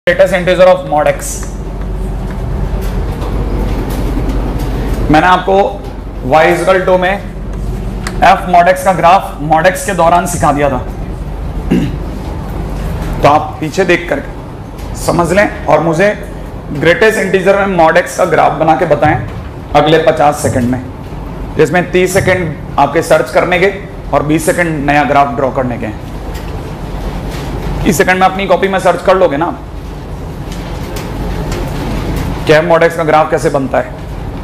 Greatest integer of mod x. मैंने आपको y equal to में f मॉड एक्स का ग्राफ मॉड एक्स के दौरान सिखा दिया था, तो आप पीछे देख कर समझ लें और मुझे ग्रेटेस्ट इंटीजर में मॉड एक्स का ग्राफ बना के बताएं अगले 50 सेकंड में, जिसमें 30 सेकंड आपके सर्च करने के और 20 सेकंड नया ग्राफ ड्रॉ करने के हैं। 30 सेकंड में अपनी कॉपी में सर्च कर लोगे ना क्या मॉड एक्स का ग्राफ कैसे बनता है।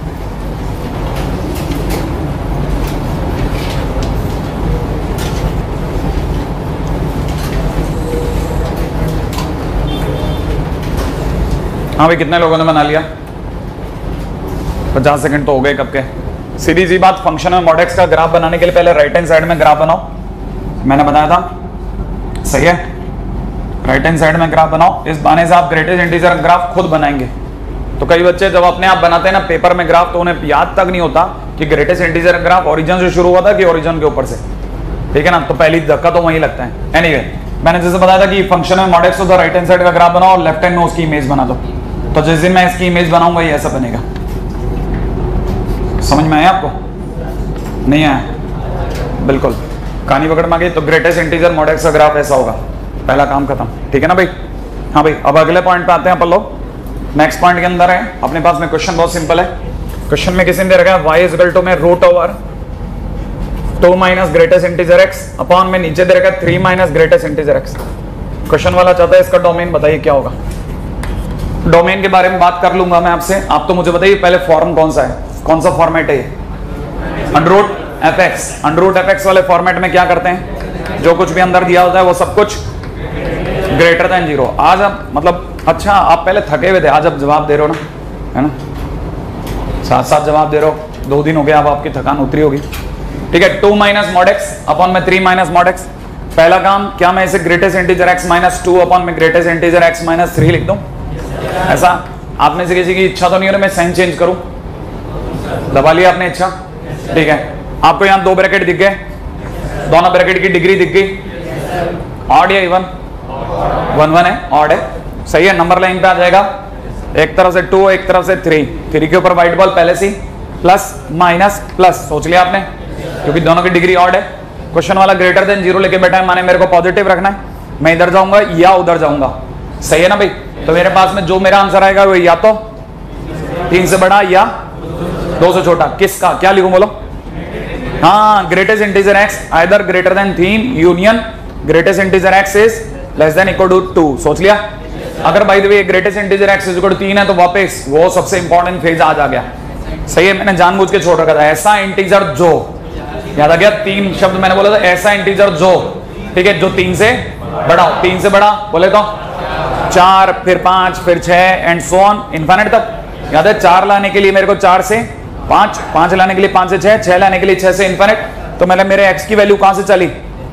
हाँ भाई, कितने लोगों ने बना लिया? 50 सेकंड तो हो गए कब के। सीधी सी बात, फंक्शन में मॉड एक्स का ग्राफ बनाने के लिए पहले राइट हैंड साइड में ग्राफ बनाओ, मैंने बताया था, सही है। राइट हैंड साइड में ग्राफ बनाओ, इस बहाने से आप ग्रेटेस्ट इंटीजर ग्राफ खुद बनाएंगे। तो कई बच्चे जब अपने आप बनाते हैं ना पेपर में ग्राफ, तो उन्हें याद तक नहीं होता कि ग्रेटेस्ट इंटीजर ग्राफ ओरिजिन से शुरू हुआ था कि ओरिजिन के ऊपर से, ठीक है ना। तो पहली धक्का तो वहीं लगता है। एनीवे, मैंने जैसे बताया था कि फंक्शन में मॉड एक्स होता है, राइट हैंड साइड का ग्राफ बनाओ और लेफ्ट हैंड में उसकी इमेज बना दो। तो जिस दिन मैं इसकी इमेज बनाऊंगा ये ऐसा बनेगा। समझ में आया आपको? नहीं आया? बिल्कुल, कहानी पकड़ में आ गई। तो ग्रेटेस्ट इंटीजर मॉड एक्स का ग्राफ ऐसा होगा। पहला काम खत्म, ठीक है ना भाई। हाँ भाई, अब अगले पॉइंट पे आते हैं अपन लोग। नेक्स्ट पॉइंट के अंदर है अपने पास में क्वेश्चन बहुत सिंपल है। क्वेश्चन में किसी ने दे रखा है y इक्वल टू में root over 2 minus greatest integer x upon में नीचे दे रखा है 3 minus greatest integer x। Question वाला चाहता है इसका डोमेन बताइए क्या होगा। डोमेन के बारे में बात कर लूंगा मैं आपसे, आप तो मुझे बताइए पहले फॉर्म कौन सा है, कौन सा फॉर्मेट है? Underroot fx। अंडररूट fx वाले फॉर्मेट में क्या करते हैं, जो कुछ भी अंदर दिया होता है वो सब कुछ ग्रेटर देन 0। आज आप मतलब अच्छा, आप पहले थके हुए थे, आज आप जवाब दे रहे हो ना, है ना, साथ साथ जवाब दे रहे हो। 2 दिन हो गए, अब आपकी थकान उतरी होगी, ठीक है। 2 माइनस मॉड एक्स अपॉन में 3 माइनस मॉड एक्स। पहला काम, क्या मैं इसे greatest integer x minus 2 upon में ग्रेटेस्ट इंटीजर x माइनस 3 लिख दूं? ऐसा आप में से किसी की इच्छा तो नहीं हो रही मैं साइन चेंज करूं? दबा लिया आपने इच्छा, ठीक है। आपको यहाँ 2 ब्रैकेट दिख गए, दोनों ब्रैकेट की डिग्री दिख गई। ऑड या इवन? 1 1 है, ऑड है, सही है। नंबर लाइन पे आ जाएगा, एक तरफ से 2 एक तरफ से 3 के ऊपर व्हाइट बॉल पहले से प्लस माइनस प्लस, सोच लिया आपने, क्योंकि दोनों की डिग्री ऑड है। क्वेश्चन वाला ग्रेटर देन 0 लेके बैठा है, माने मेरे को पॉजिटिव रखना है, मैं इधर जाऊंगा या उधर जाऊंगा, सही है ना भाई। तो मेरे पास में जो मेरा आंसर आएगा वो या तो 3 से बड़ा या 2 से छोटा। किसका क्या लिखूं बोलो? हाँ, greatest integer x either greater than 3 union greatest integer x is less than equal to 2। सोच लिया? अगर by the way greatest integer x is equal to 3 है तो वापस वो सबसे इंपॉर्टेंट फेज आज आ गया, सही है। मैंने जानबूझ के छोड़ रखा था, ऐसा इंटीजर जो, याद आ गया 3 शब्द मैंने बोला था, ऐसा इंटीजर जो, ठीक है, जो 3 से बड़ा हो। 3 से बड़ा बोले तो 4, फिर 5, फिर 6 एंड सो ऑन इनफिनिट तक। याद है 4 लाने के लिए मेरे को 4 से 5, 5 लाने के लिए 5 से 6, 6 लाने के लिए 6 से इनफिनिट। तो मैंने मेरे x की वैल्यू कहां से चली?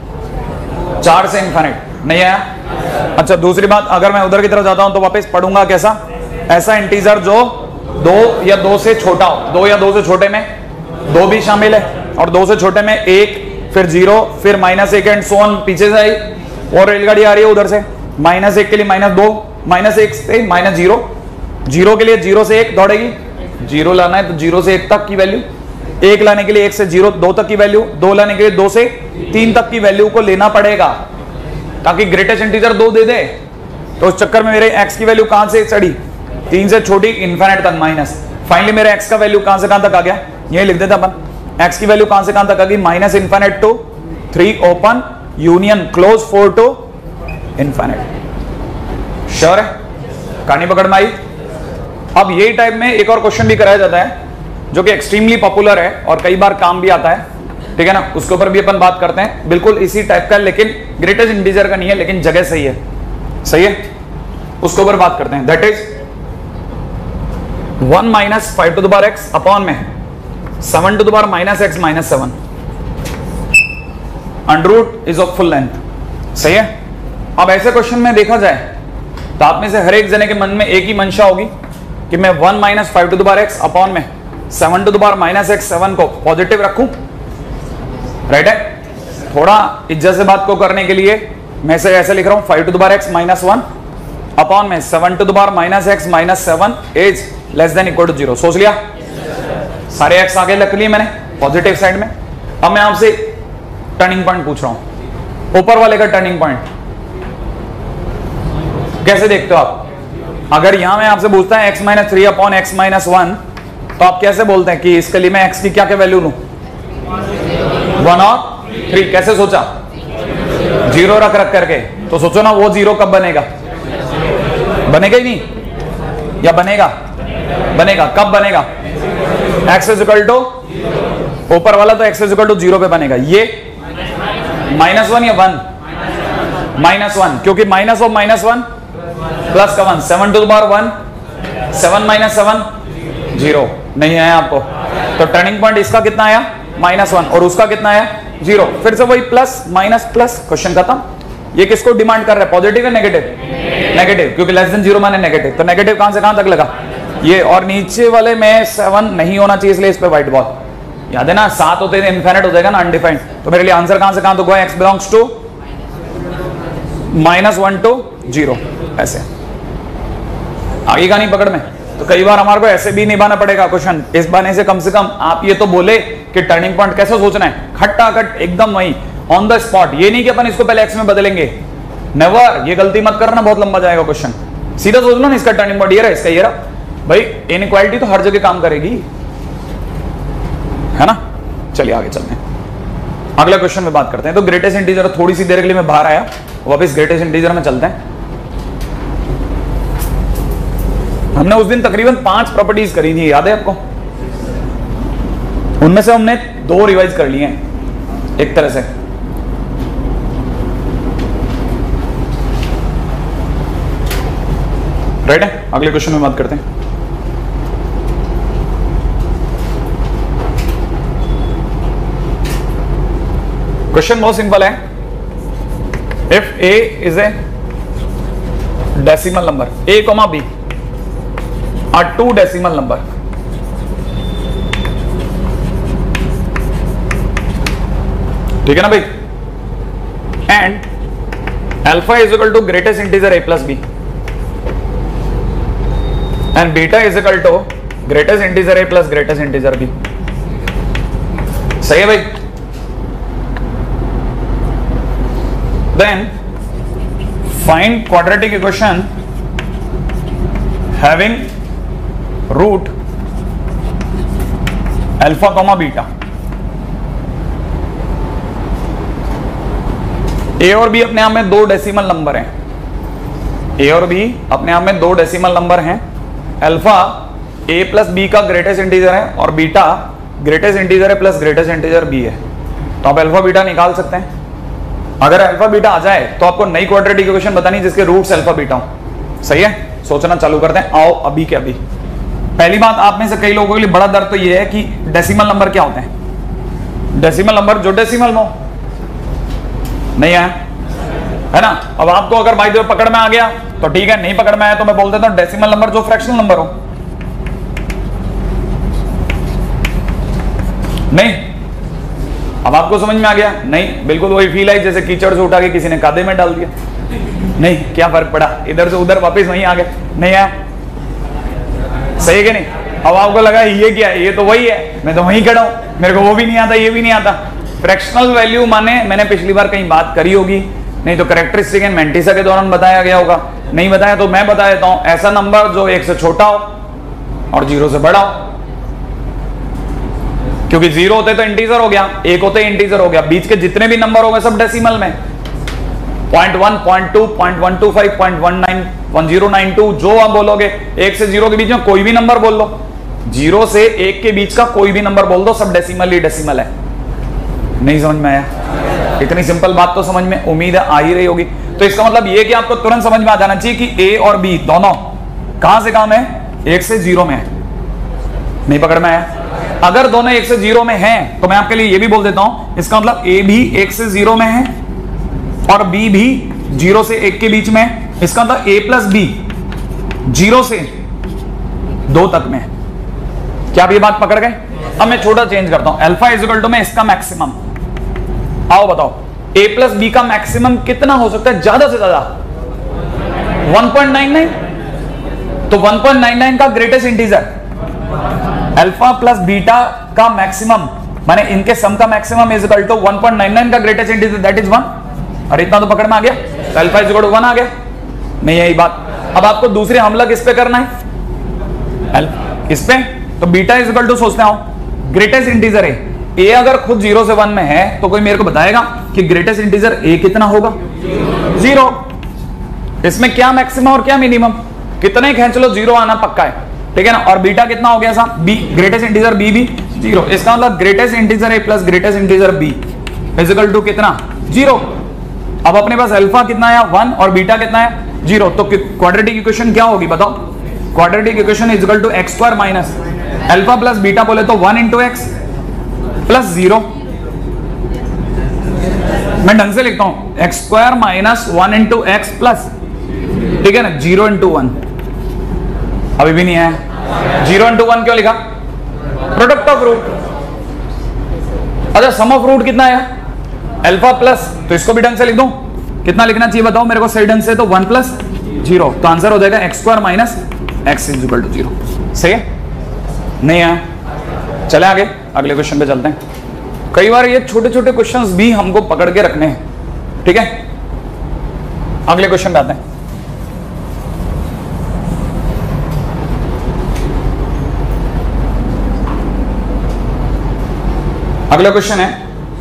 4 से इनफिनिट। नहीं आया? अच्छा, दूसरी बात, अगर मैं उधर की तरफ जाता हूं तो वापस पढ़ूंगा कैसा? ऐसा इंटीजर जो 2 या 2 से छोटा हो। 2 या 2 से छोटे में 2 भी शामिल है, और 2 से छोटे में 1, फिर 0, फिर -1 एंड सो ऑन। पीछे से आई और रेलगाड़ी आ रही है उधर से, -1 के लिए -2, -1 से -0, 0 के लिए 0 से 1 दौड़ेगी, 0 लाना है तो 0 से 1 तक की वैल्यू, 1 लाने के लिए 1 से 0 2 तक की वैल्यू, 2 लाने के लिए 2 से 3 तक की वैल्यू को लेना पड़ेगा ताकि ग्रेटेस्ट इंटीजर 2 दे दे। तो उस चक्कर में मेरे x की वैल्यू कहां से चढ़ी? 3 से छोटी इनफिनिट तक माइनस। फाइनली मेरे x का वैल्यू कहां से कहां तक आ गया? ये लिख देता अपन, x की वैल्यू कहां से कहां तक आ गई? Minus infinite to 3 open union close 4 to infinite. Sure है? कहानी पकड़ में आई? अब यही टाइप में एक और क्वेश्चन भी कराया जाता है जो कि एक्सट्रीमली पॉपुलर है और कई बार काम भी आता है, ठीक है ना, उसके ऊपर भी अपन बात करते हैं। बिल्कुल इसी टाइप का, लेकिन ग्रेटेस्ट इंटीजर का नहीं है, लेकिन जगह सही है, सही है, उसके ऊपर बात करते हैं। That is 1 minus 5 to the power x upon में 7 to the power minus x minus 7 underroot is of full length, सही है। अब ऐसे क्वेश्चन में देखा जाए तो आप में से हर एक जने के मन में एक ही मंशा होगी कि मैं 1 minus 5 to the power x upon में 7 to the power minus x 7 को पॉजिटिव रखूं, राइट है। थोड़ा इज्जत से बात को करने के लिए मैं इसे ऐसे लिख रहा हूं 5 to the power x minus 1 upon में 7 to the power minus x minus 7 is less than equal to 0। सोच लिया? सारे एक्स आगे रख लिए मैंने पॉजिटिव साइड में। अब मैं आपसे टर्निंग पॉइंट पूछ रहा हूं, ऊपर वाले का टर्निंग पॉइंट कैसे देखते हो आप? अगर यहां मैं आपसे पूछता है x minus 3 upon x minus 1, तो आप कैसे बोलते हैं कि इसके लिए मैं x की क्या क्या वैल्यू लूं? 1 और 3। कैसे सोचा? 0 रख करके। तो सोचो ना वो 0 कब बनेगा? बनेगा ही नहीं या बनेगा? बनेगा। कब बनेगा? x इज इक्वल टू ऊपर वाला तो x इज इक्वल टू 0 पे बनेगा। ये -1 या 1? -1, क्योंकि माइनस ऑफ -1 प्लस का 1, 7 टू द पावर 1, 7 माइनस 7 0। नहीं आया आपको? तो टर्निंग पॉइंट इसका कितना आया? -1 और उसका कितना आया? 0। फिर से वही प्लस माइनस प्लस, क्वेश्चन खत्म। ये किसको डिमांड कर रहा है? पॉजिटिव या नेगेटिव? नेगेटिव, क्योंकि लेस देन 0 माने नेगेटिव। तो नेगेटिव कहां से कहां तक लगा? ये। और नीचे वाले में 7 नहीं होना चाहिए, इसलिए इस पे व्हाइट बॉल। याद है ना, 7 होते हैं इनफिनिट हो जाएगा ना, अनडिफाइंड। तो मेरे लिए आंसर कहां से कहां तक हुआ? x belongs to -1 to 0। ऐसे आगे का नहीं पकड़ में। तो कई बार हमारे को ऐसे भी निभाना पड़ेगा क्वेश्चन। इस बहाने से कम आप ये तो बोले कि टर्निंग पॉइंट कैसे सोचना है, खट्टा खट एकदम वही ऑन द स्पॉट। ये नहीं कि अपन इसको पहले x में बदलेंगे, नेवर। ये गलती मत करना, बहुत लंबा जाएगा क्वेश्चन। सीधा सोच लो ना, इसका टर्निंग पॉइंट ये रहा, इसका ये रहा। भाई इनइक्वालिटी तो हर जगह काम करेगी, है ना। चलिए आगे चलते हैं, अगला क्वेश्चन में बात करते हैं। तो ग्रेटेस्ट इंटीजर, थोड़ी सी देर के लिए मैं बाहर आया, वापस ग्रेटेस्ट इंटीजर में चलते हैं। हमने उस दिन तकरीबन 5 प्रॉपर्टीज करी थी, याद है आपको? उनमें से हमने 2 रिवाइज कर लिए हैं एक तरह से। राइट है? अगले क्वेश्चन में बात करते हैं। क्वेश्चन बहुत सिंपल है। If a is a decimal number, a, b are 2 decimal number, ठीक है ना भाई, and alpha is equal to greatest integer a plus B and beta is equal to greatest integer a plus greatest integer b। सही है भाई? Then find quadratic equation having root alpha comma beta. A और B अपने आप में 2 decimal number हैं। ए और B अपने आप में 2 डेसिमल नंबर हैं। अल्फा ए प्लस बी का ग्रेटेस्ट इंटीजर है और बीटा ग्रेटेस्ट इंटीजर है प्लस ग्रेटेस्ट इंटीजर बी है। तो आप अल्फा बीटा निकाल सकते हैं। अगर अल्फा बीटा आ जाए तो आपको नई क्वाड्रेटिक इक्वेशन बतानी जिसके रूट्स अल्फा बीटा हो। सही है? सोचना चालू करते हैं। आओ अभी के अभी। पहली बात, आप में से कई लोगों के लिए बड़ा दर्द तो ये है कि डेसिमल नंबर क्या होते हैं। डेसिमल नंबर जो डेसिमल में हो, नहीं आया है ना। अब आपको अगर बाय द वे पकड़ में आ गया तो ठीक है, नहीं पकड़ में आया तो मैं बोल देता हूं डेसिमल नंबर जो फ्रैक्शनल नंबर हो। नहीं, अब आपको समझ में आ गया? नहीं, बिल्कुल वही फील आई जैसे कीचड़ से उठा के किसी ने कादे में डाल दिया। नहीं, क्या फर्क पड़ा, इधर से उधर वापस वहीं आ गए। नहीं आया? सही है कि नहीं? अब आपको लगा ये क्या है, ये तो वही है, मैं तो वहीं खड़ा हूं, मेरे को वो भी नहीं आता, ये भी नहीं आता। फ्रैक्शनल वैल्यू माने, मैंने पिछली बार कहीं बात करी होगी, नहीं तो कैरेक्टरिस्टिक एंड मैंटिसा के दौरान बताया गया होगा। नहीं बताया तो मैं बता देता हूं, ऐसा नंबर जो 1 से छोटा हो और 0 से बड़ा हो। क्योंकि 0 होते तो इंटीजर हो गया, 1 होते इंटीजर हो गया, बीच के जितने भी नंबर हो गए सब डेसिमल में। 0.1, 0.2, 0.125, 0.19, 1092 जो आप बोलोगे, 1 से 0 के बीच में कोई भी नंबर बोल लो, 0 से 1 के बीच का कोई भी नंबर बोल दो, सब डेसिमल ही डेसिमल है। नहीं समझ में आया? इतनी सिंपल बात तो समझ में उम्मीद है आ ही रही होगी। तो इसका मतलब ये कि आपको तुरंत समझ में आ जाना चाहिए कि ए और बी दोनों कहां से कहां में, 1 से 0 में है। नहीं पकड़ में आया? अगर दोनों 1 से 0 में हैं तो मैं आपके लिए ये भी बोल देता हूं, इसका मतलब ए भी 1 से 0 में है और बी भी 0 से 1 के बीच में है। इसका मतलब ए प्लस बी 0 से 2 तक में है। क्या आप ये बात पकड़ गए? अब मैं छोटा चेंज करता हूं, अल्फा इज इक्वल टू में इसका मैक्सिमम। आओ बताओ, ए प्लस बी का मैक्सिमम कितना हो सकता है ज्यादा से ज्यादा? 1.99, तो 1.99 का greatest integer alpha plus beta का मैक्सिमम, माने इनके सम का मैक्सिमम इज इक्वल टू 1.99 का ग्रेटेस्ट इंटीजर, दैट इज 1। और इतना तो पकड़ में आ गया, अल्फा इज इक्वल टू 1 आ गया, नहीं यही बात। अब आपको दूसरे हमला किस पे करना है, इस पे, तो बीटा इज इक्वल टू सोचते हो ग्रेटेस्ट इंटीजर है ए, अगर खुद 0 से 1 में है तो कोई मेरे को बताएगा कि ग्रेटेस्ट इंटीजर ए कितना होगा, 0। इसमें क्या मैक्सिमम और क्या मिनिमम, कितने खींच लो 0 आना पक्का है, ठीक है ना। और बीटा कितना हो गया साहब, बी, ग्रेटेस्ट इंटीजर बी भी 0, इसका मतलब greatest integer A plus greatest integer B is equal to कितना, 0। अब अपने पास अल्फा कितना है 1 और बीटा कितना है 0, तो क्वाड्रेटिक इक्वेशन क्या होगी बताओ, quadratic equation is equal to x square minus alpha plus beta बोले तो 1 इंटू एक्स प्लस 0, मैं ढंग से लिखता हूं x square minus 1 into x plus, ठीक है ना, 0 इंटू 1, अभी भी नहीं है 0 इंटू 1 क्यों लिखा, प्रोडक्ट ऑफ रूट। अच्छा सम ऑफ रूट कितना है अल्फा प्लस, तो इसको भी ढंग से लिख दूं, कितना लिखना चाहिए बताओ मेरे को सही ढंग से, तो 1 प्लस 0, तो आंसर हो जाएगा x square minus x is equal to 0। सही है, नहीं है, चले आगे अगले क्वेश्चन पे चलते हैं। कई बार ये छोटे छोटे क्वेश्चंस भी हमको पकड़ के रखने हैं, ठीक है। अगले क्वेश्चन पे आते हैं। अगला क्वेश्चन है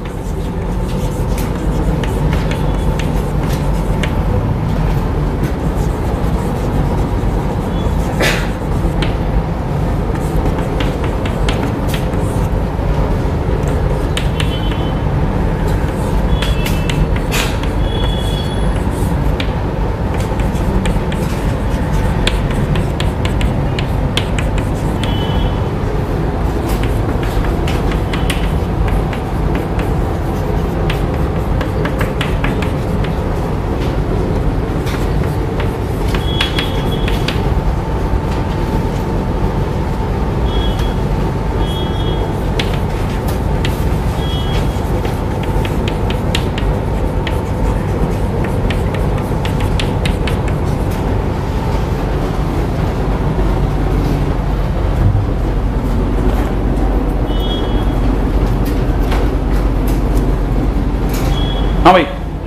हाँ भाई,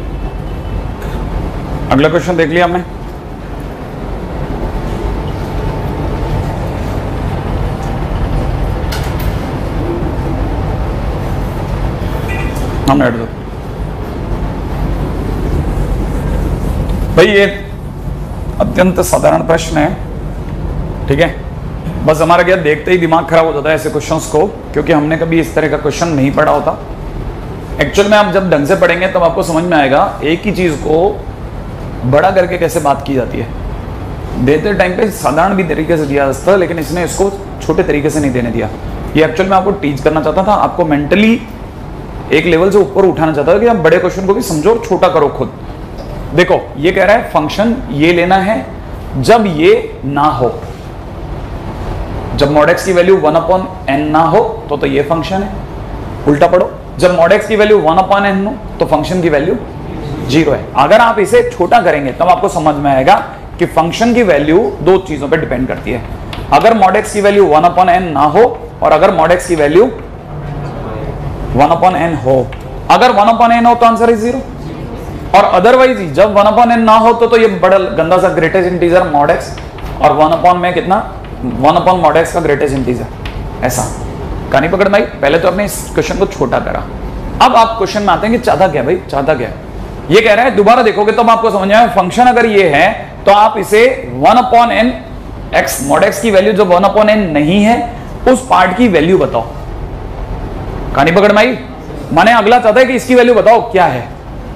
अगला क्वेश्चन देख लिया हमने। हम ऐड दो भाई, ये अत्यंत साधारण प्रश्न है, ठीक है। बस हमारा क्या देखते ही दिमाग खराब हो जाता है ऐसे क्वेश्चंस को, क्योंकि हमने कभी इस तरह का क्वेश्चन नहीं पढ़ा होता। एक्चुअल में आप जब ढंग से पढ़ेंगे तब आपको समझ में आएगा एक ही चीज को बड़ा करके कैसे बात की जाती है। देते टाइम पे साधारण भी तरीके से दिया जाता है, लेकिन इसने इसको छोटे तरीके से नहीं देने दिया। ये एक्चुअल में आपको टीच करना चाहता था, आपको मेंटली एक लेवल से ऊपर उठाना चाहता था कि आप बड़े क्वेश्चन को भी समझो और छोटा करो खुद। देखो ये कह रहा है फंक्शन ये लेना है जब ये ना हो, जब mod x की वैल्यू 1/n ना हो तो ये फंक्शन है। उल्टा पढ़ो, जब mod x की वैल्यू 1/n हो तो फंक्शन की वैल्यू 0 है। अगर आप इसे छोटा करेंगे तब आपको समझ में आएगा कि फंक्शन की वैल्यू दो चीजों पे डिपेंड करती है। अगर mod x की वैल्यू 1/n ना हो और अगर mod x की वैल्यू 1/n हो। अगर 1/n हो तो आंसर इज 0, और अदरवाइज जब 1/n ना हो तो ये बड़ा गंदा सा ग्रेटेस्ट इंटीजर mod x, और 1/n में कितना 1/mod x का ग्रेटेस्ट इंटीजर, ऐसा कहानी पकड़ में आई। पहले तो आपने इस क्वेश्चन को छोटा करा, अब आप क्वेश्चन में आते हैं कि चाहता क्या भाई, चाहता क्या है। ये कह रहा है दोबारा देखोगे तब आपको समझ आएगा फंक्शन अगर ये है तो आप इसे 1/n x mod x की वैल्यू जो 1/n नहीं है उस पार्ट की वैल्यू बताओ। कहानी पकड़ में आई, माने अगला चाहता है कि इसकी वैल्यू बताओ क्या है।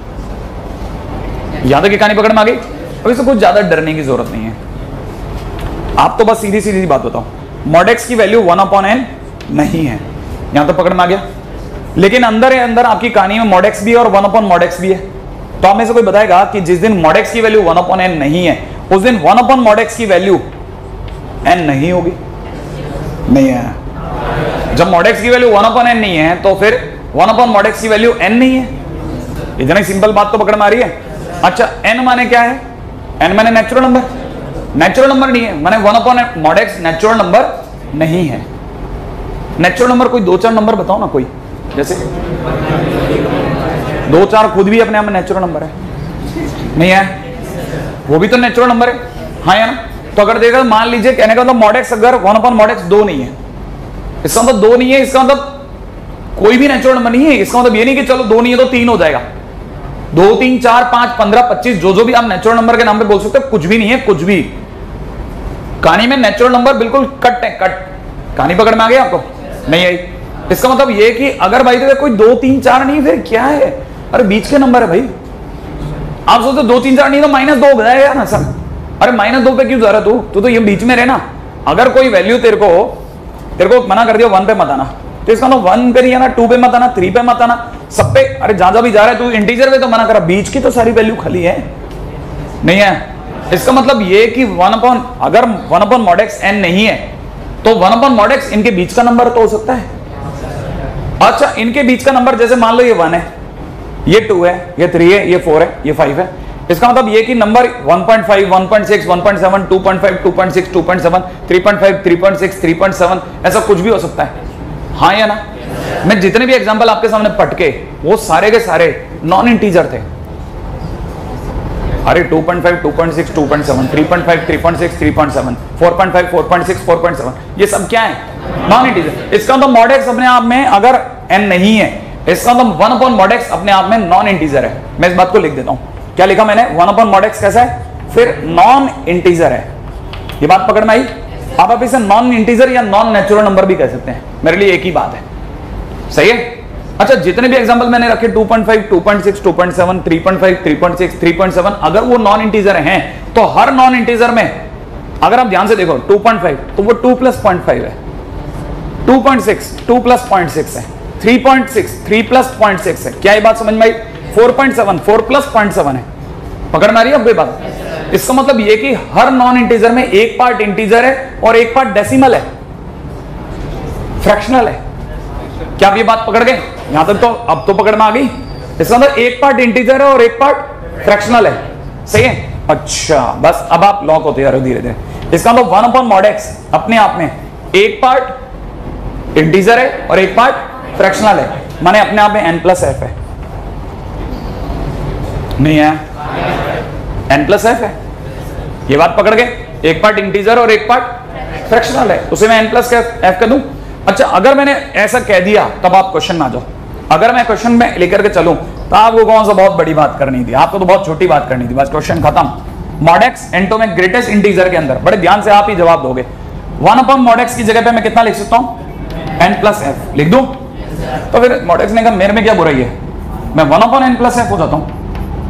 यहां तक की कहानी पकड़ में आ गई। अब इसे कुछ ज्यादा डरने की जरूरत नहीं है, आप तो बस सीधी सीधी बात बताओ। mod x की वैल्यू 1/n नहीं है, यहां तो पकड़ में आ गया। लेकिन अंदर है अंदर आपकी कहानी में mod x भी है और 1/mod x भी है। तो आप में से कोई बताएगा कि जिस दिन mod x की वैल्यू 1/n नहीं है उस दिन 1/mod x की वैल्यू n नहीं होगी? नहीं है। जब mod x की वैल्यू 1/n नहीं है तो फिर 1/mod x की वैल्यू n नहीं है। इतनी सिंपल बात तो पकड़ में आ रही है। अच्छा n माने क्या है? एन मैंने नेचुरल नंबर, नेचुरल नंबर नहीं है, मैंने 1 upon mod x natural number नहीं है। नेचुरल नंबर कोई 2-4 नंबर बताओ ना, कोई जैसे 2-4 खुद भी अपने आप में नेचुरल नंबर है, नहीं है? वो भी तो नेचुरल नंबर है, हाँ या ना? तो अगर देखा मान लीजिए कहने का मतलब मॉड एक्स अगर 1 अपॉन मॉड एक्स 2 नहीं है, इसका मतलब 2 नहीं है, इसका मतलब कोई भी नेचुरल नंबर नहीं है। इसका मतलब ये नहीं कि चलो 2 नहीं है तो 3 हो जाएगा। 2, 3, 4, 5, 15, 25 जो भी आप नेचुरल नंबर के नाम पे बोल सकते हो, कुछ भी नहीं है, कुछ भी। कहानी में नेचुरल नंबर बिल्कुल कट है, कट। कहानी पकड़ में आ गई आपको? नहीं आई? इसका मतलब ये कि अगर भाई तो कोई 2, 3, 4 नहीं, फिर क्या है? अरे बीच के नंबर है भाई। आप सोचते 2, 3, 4 नहीं तो -2 हो जाएगा ना सर। अरे -2 पे क्यों जा रहा तू तो ये बीच में रहना। अगर कोई वैल्यू तेरे को मना कर दिया 1 पे मत आना, तो इसका मतलब 1 पे नहीं आना, 2 पे मत आना, 3 पे मत आना, सब पे। अरे जहां भी जा रहा है तू इंटीजर पे तो मना करा, बीच की तो सारी वैल्यू खाली है, नहीं है? इसका मतलब ये कि 1 अपॉन अगर 1 अपॉन मॉड एक्स n नहीं है तो 1 अपॉन मॉड एक्स इनके बीच का नंबर तो हो सकता है। अच्छा, इनके बीच का नंबर जैसे मान लो ये 1 है, ये 2 है, ये 3 है, ये 4 है, ये 5 है। इसका मतलब ये कि नंबर 1.5, 1.6, 1.7, 2.5, 2.6, 2.7, 3.5, 3.6, 3.7 ऐसा कुछ भी हो सकता है, हाँ या ना? मैं जितने भी एग्जांपल आपके सामने पटके वो सारे के सारे नॉन इंटीजर थे। अरे 2.5, 2.6, 2.7, 3.5, 3.6, 3.7, 4.5, 4.6, 4.7 ये सब क्या है? Non integer. इसका मतलब मॉड एक्स अपने आप में अगर n नहीं है, इसका मतलब 1 अपॉन मॉड एक्स अपने आप में नॉन इंटीजर है। मैं इस बात को लिख देता हूं, क्या लिखा मैंने? 1 अपॉन मॉड एक्स कैसा है? फिर नॉन इंटीजर है। ये बात पकड़ में आई? आप इसे नॉन इंटीजर या नॉन नेचुरल नंबर भी कह सकते हैं, मेरे लिए एक ही बात है, सही है? अच्छा, जितने भी एग्जांपल मैंने रखे 2.5, 2.6, 2.7, 3.5, 3.6, 3.7 अगर वो नॉन इंटीजर हैं तो हर नॉन इंटीजर में अगर आप ध्यान से देखो 2.5 तो वो 2 प्लस 0.5 है, 2.6 2 प्लस 0.6 है, 3.6 3 प्लस 0.6 है। क्या ये बात समझ में आई? 4.7 4 प्लस 0.7 है। पकड़ में आ रही है अब ये बात? इसका मतलब ये कि हर नॉन इंटीजर में एक पार्ट इंटीजर है और एक पार्ट डेसिमल है, फ्रैक्शनल है। क्या आप ये बात पकड़ गए? यहां तक तो अब तो पकड़ में आ गई। इसका मतलब एक पार्ट इंटीजर है और एक पार्ट फ्रैक्शनल है, सही है? अच्छा, बस अब आप लॉक होते जा रहे हो धीरे धीरे। इसका मतलब 1 अपॉन मॉड एक्स अपने आप में एक पार्ट इंटीजर है और एक पार्ट फ्रैक्शनल है, माने अपने आप में n प्लस एफ है, नहीं है? n प्लस एफ है। ये बात पकड़ गए? एक पार्ट इंटीजर और एक पार्ट फ्रैक्शनल है, उसे मैं n प्लस एफ कर दूं। अच्छा, अगर मैंने ऐसा कह दिया तब आप क्वेश्चन में आ जाओ। अगर मैं क्वेश्चन में लेकर के चलूं तो आपको कौन सा बहुत बड़ी बात करनी थी, आपको तो बहुत छोटी बात करनी थी, बस क्वेश्चन खत्म। मॉड एक्स n में ग्रेटेस्ट इंटीजर के अंदर बड़े ध्यान से आप ही जवाब दोगे। 1 अपॉन मॉड एक्स की जगह पे मैं कितना लिख सकता हूं? n प्लस एफ लिख दूं? तो फिर मॉड एक्स ने कहा मेरे में क्या बुराई है, मैं 1 अपॉन n प्लस एफ हो जाता हूं,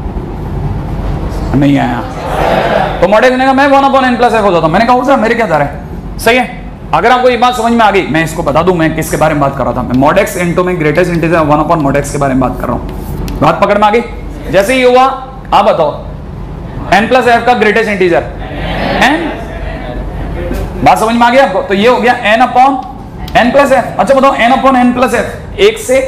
नहीं आया? तो मॉड एक्स ने कहा मैं 1 अपॉन n प्लस एफ हो जाता हूं। मैंने कहा सर मेरे क्या जा रहा है, सही है? अगर आपको ये बात समझ में आ गई, मैं इसको बता दूं मैं किसके बारे में बात कर रहा था। मैं मॉड एक्स इनटू में greatest integer 1 upon mod x के बारे में बात कर रहा हूं। बात पकड़ में आ गई? जैसे ही हुआ आप बताओ n प्लस एफ का ग्रेटेस्ट इंटीजर n, बात समझ में आ गई आपको? तो ये हो गया n upon n plus F. अच्छा बताओ n upon n plus F, 1 से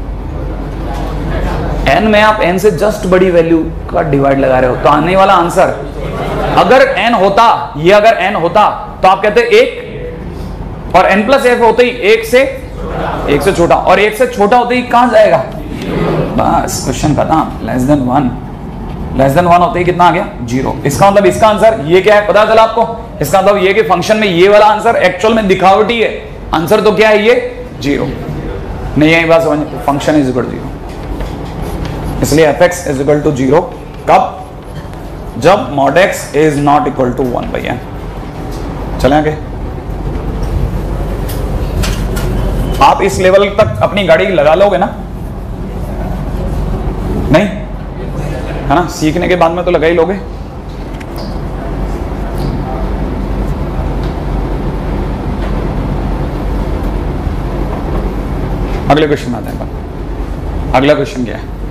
n में आप n से जस्ट बड़ी वैल्यू का डिवाइड लगा रहे हो, तो आने वाला आंसर अगर n होता, ये अगर n होता तो आप कहते 1 और n प्लस एफ होते ही 1 से छोटा, और 1 से छोटा होते ही कहां जाएगा? बस क्वेश्चन खत्म। लेस देन 1 होते ही कितना आ गया? 0। इसका मतलब इसका आंसर ये क्या है पता चला आपको? इसका मतलब ये कि फंक्शन में ये वाला आंसर एक्चुअल में दिखावटी है, आंसर तो क्या है ये? 0। नहीं है बात समझ? फंक्शन इज इक्वल टू 0, इसलिए fx इज इक्वल टू 0 कब? जब mod x is not equal to 1/n। चलें आगे। आप इस लेवल तक अपनी गाड़ी लगा लोगे ना? नहीं है ना? सीखने के बाद में तो लगा ही लोगे। अगले क्वेश्चन आते हैं। अगला क्वेश्चन क्या है?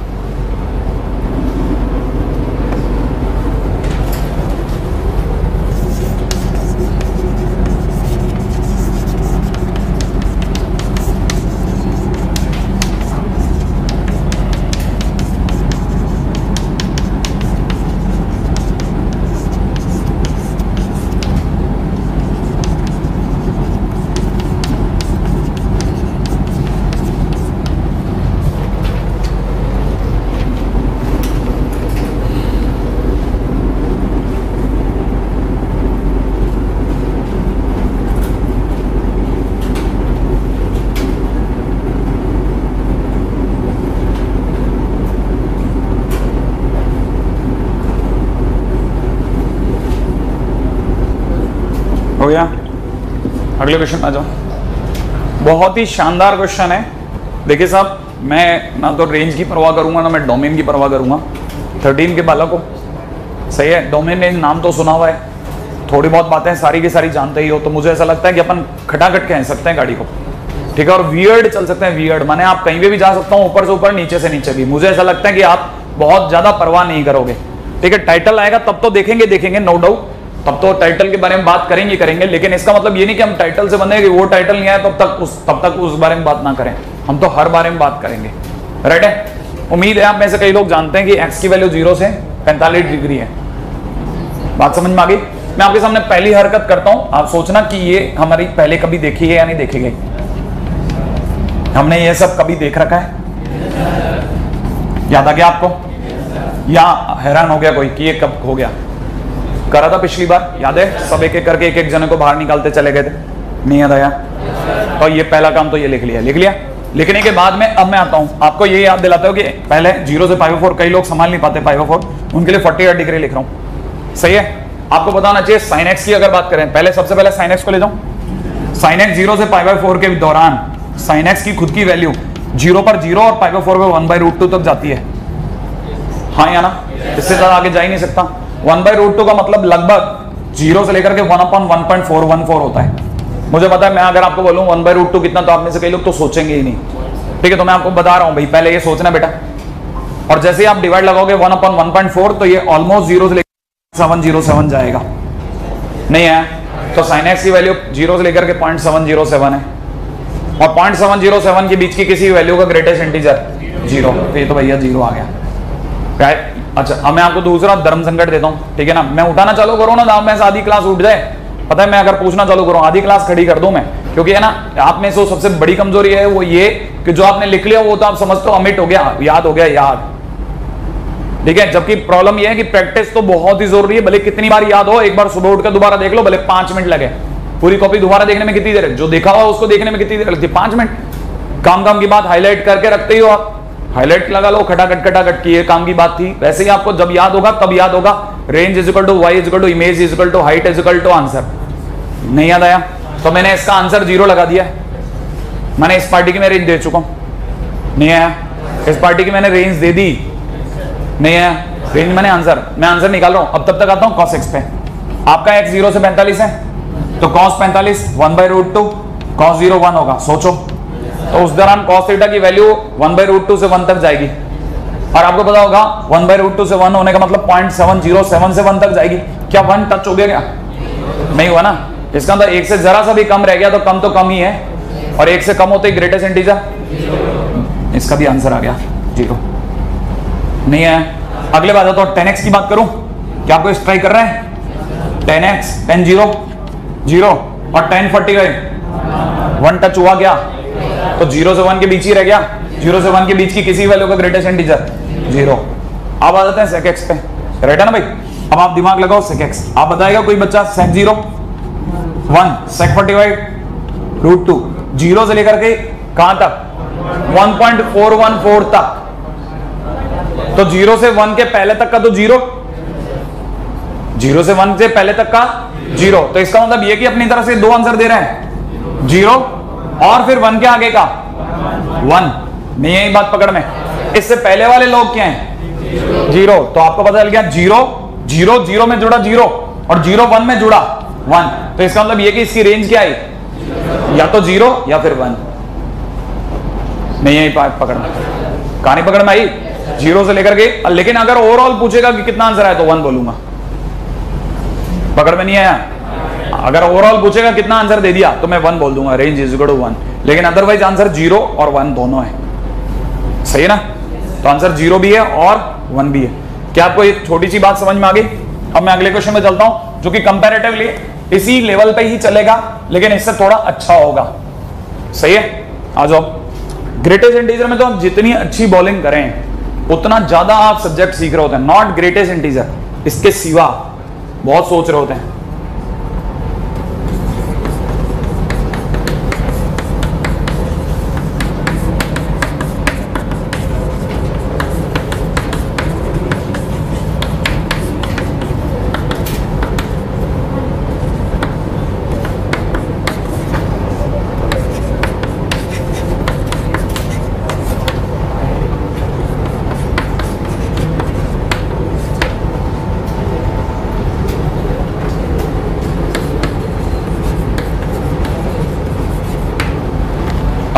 हो गया? अगले क्वेश्चन आ जाओ। बहुत ही शानदार क्वेश्चन है। देखिए साहब, मैं ना तो रेंज की परवाह करूंगा ना मैं डोमेन की परवाह करूंगा। 13 के बालक को सही है, डोमेन रेंज नाम तो सुना हुआ है, थोड़ी बहुत बातें सारी की सारी जानते ही हो, तो मुझे ऐसा लगता है कि अपन खटाखट कह सकते हैं गाड़ी को, ठीक है। और वियर्ड चल सकते हैं, वियर्ड माने आप कहीं भी जा सकता हूँ, ऊपर से ऊपर नीचे से नीचे भी। मुझे ऐसा लगता है कि आप बहुत ज्यादा परवाह नहीं करोगे, ठीक है। टाइटल आएगा तब तो देखेंगे नो डाउट, तब तो टाइटल के बारे में बात करेंगे, लेकिन इसका मतलब ये नहीं कि हम टाइटल से बने कि वो टाइटल नहीं आया तब तक उस बारे में बात ना करें। हम तो हर बारे में बात करेंगे, राइट है। उम्मीद है आप में से कई लोग जानते हैं कि एक्स की वैल्यू 0 से 45 डिग्री है। बात समझ में आ गई? मैं आपके सामने पहली हरकत करता हूं, आप सोचना कि ये हमारी पहले कभी देखी है या नहीं देखी गई। हमने ये सब कभी देख रखा है? याद आ गया आपको? या हैरान हो गया कोई कि ये कब हो गया? करा था पिछली बार, याद है? सब एक एक करके एक एक जने को बाहर निकालते चले गए थे, नहीं याद आया? तो ये पहला काम तो ये लिख लिया। लिखने के बाद में अब मैं आता हूं, आपको ये याद दिलाता हूं कि पहले 0 से π/4 कई लोग संभाल नहीं पाते π/4, उनके लिए 48 डिग्री लिख रहा हूं, सही है। आपको बताना चाहिए साइन एक्स की अगर बात करें, पहले सबसे पहले साइन एक्स को ले जाऊं। साइन एक्स 0 से π/4 के दौरान साइन एक्स की खुद की वैल्यू 0 पर 0 और π/4 पे 1/√2 तक जाती है, हाँ या ना? इससे ज्यादा आगे जा ही नहीं सकता। 1/√2 का मतलब लगभग 0 से लेकर के 1/1.414 होता है। मुझे पता है, मैं अगर आपको बोलूं 1/√2 कितना, तो आप में से कई लोग तो सोचेंगे ही नहीं, ठीक है। तो मैं आपको बता रहा हूं भाई, पहले ये सोचना बेटा, और जैसे ही आप डिवाइड लगाओगे 1/1.4 तो ये ऑलमोस्ट 0 से लेकर 707 जाएगा, नहीं है? तो साइन एक्स की वैल्यू 0 से लेकर के 0.707 है, और 0.707 के बीच की किसी वैल्यू का ग्रेटेस्ट इंटीजर 0, ये तो भैया 0 आ गया। अच्छा, अब मैं आपको दूसरा धर्म संकट देता हूं, ठीक है ना। मैं उठाना चालू करूं ना, दाम में से आधी क्लास उठ जाए, पता है, मैं अगर पूछना चालू करूं आधी क्लास खड़ी कर दूं मैं, क्योंकि है ना, आप में से सबसे बड़ी कमजोरी है वो ये कि जो आपने लिख लिया वो तो आप समझते हो अमिट हो गया, याद हो गया, याद, ठीक है। जबकि प्रॉब्लम ये है कि प्रैक्टिस तो बहुत ही जरूरी है, भले कितनी बार याद हो, एक बार सुबह उठकर दोबारा देख लो, भले 5 मिनट लगे। पूरी कॉपी दोबारा देखने में कितनी देर है? जो देखा हुआ उसको देखने में कितनी देर लगती है? 5 मिनट। काम की बात हाईलाइट करके रखते ही हो आप, हाईलाइट लगा लो, खटाखट की ये काम की बात थी। वैसे ही आपको जब याद होगा तब याद होगा, range is equal to Y is equal to image is equal to height is equal to answer. नहीं याद आया? तो मैंने इसका आंसर 0 लगा दिया, मैंने इस पार्टी की मैं रेंज दे चुका हूं, नहीं आया? इस पार्टी की मैंने रेंज दे दी, नहीं आया? रेंज मैंने मैं आंसर निकाल रहा हूं। अब तब तक आता हूं cos x पे। आपका x 0 से 45 है, तो cos 45 1/√2, cos 0 1 होगा, सोचो। तो उस दौरान cos थीटा की वैल्यू 1/√2 से 1 तक जाएगी, और आपको पता होगा 1/√2 से 1 होने का मतलब 0.707 से 1 तक जाएगी। क्या 1 टच हो गया? क्या नहीं हुआ ना? इसका मतलब 1 से जरा सा भी कम रह गया तो कम ही है, और 1 से कम होते ही ग्रेटेस्ट इंटीजर, इसका भी आंसर आ गया 0, नहीं है? अगले बात तो 10x की बात करूं, क्या आपको स्ट्राइक कर रहा है? 10x 10 0 और 10 45 1 टच हुआ क्या? तो 0 से 1 के बीच ही रह गया, 0 से 1 के बीच की किसी वैल्यू का ग्रेटेस्ट इंटीजर 0। अब आ जाते हैं sec x पे, राइट है ना भाई? अब आप दिमाग लगाओ sec x, आप बताएगा कोई बच्चा sec 0 1 sec 45√2, 0 से लेकर के कहां तक? 1.414 तक। तो 0 से 1 के पहले तक का तो 0 से 1 से पहले तक का 0, तो इसका मतलब ये कि अपनी तरफ से 2 आंसर दे रहे हैं, 0 और फिर 1 के आगे का 1, नहीं है बात पकड़ में? इससे पहले वाले लोग क्या हैं? 0, तो आपको पता चल गया 0 में जुड़ा 0 और 0 1 में जुड़ा 1, तो इसका मतलब ये कि इसकी रेंज क्या आई? या तो 0 या फिर 1, नहीं है बात पकड़ में? कहानी पकड़ में आई? 0 से लेकर के, लेकिन अगर ओवरऑल पूछेगा कि कितना आंसर आया तो 1 बोलूंगा, पकड़ में नहीं आया? अगर ओवरऑल पूछेगा कितना आंसर दे दिया तो मैं 1 बोल दूंगा, रेंज इज इक्वल टू 1, लेकिन अदरवाइज आंसर 0 और 1 दोनों है, सही है ना? तो आंसर 0 भी है और 1 भी है। क्या आपको ये छोटी सी बात समझ में आ गई? अब मैं अगले क्वेश्चन में चलता हूं, जो कि कंपैरेटिवली इसी लेवल पे ही चलेगा, लेकिन इससे थोड़ा अच्छा होगा, सही है? आ जाओ। ग्रेटेस्ट इंटीजर में तो आप जितनी अच्छी बॉलिंग करें उतना ज्यादा आप सब्जेक्ट सीख रहे होते हैं, नॉट ग्रेटेस्ट इंटीजर, इसके सिवा बहुत सोच रहे होते हैं।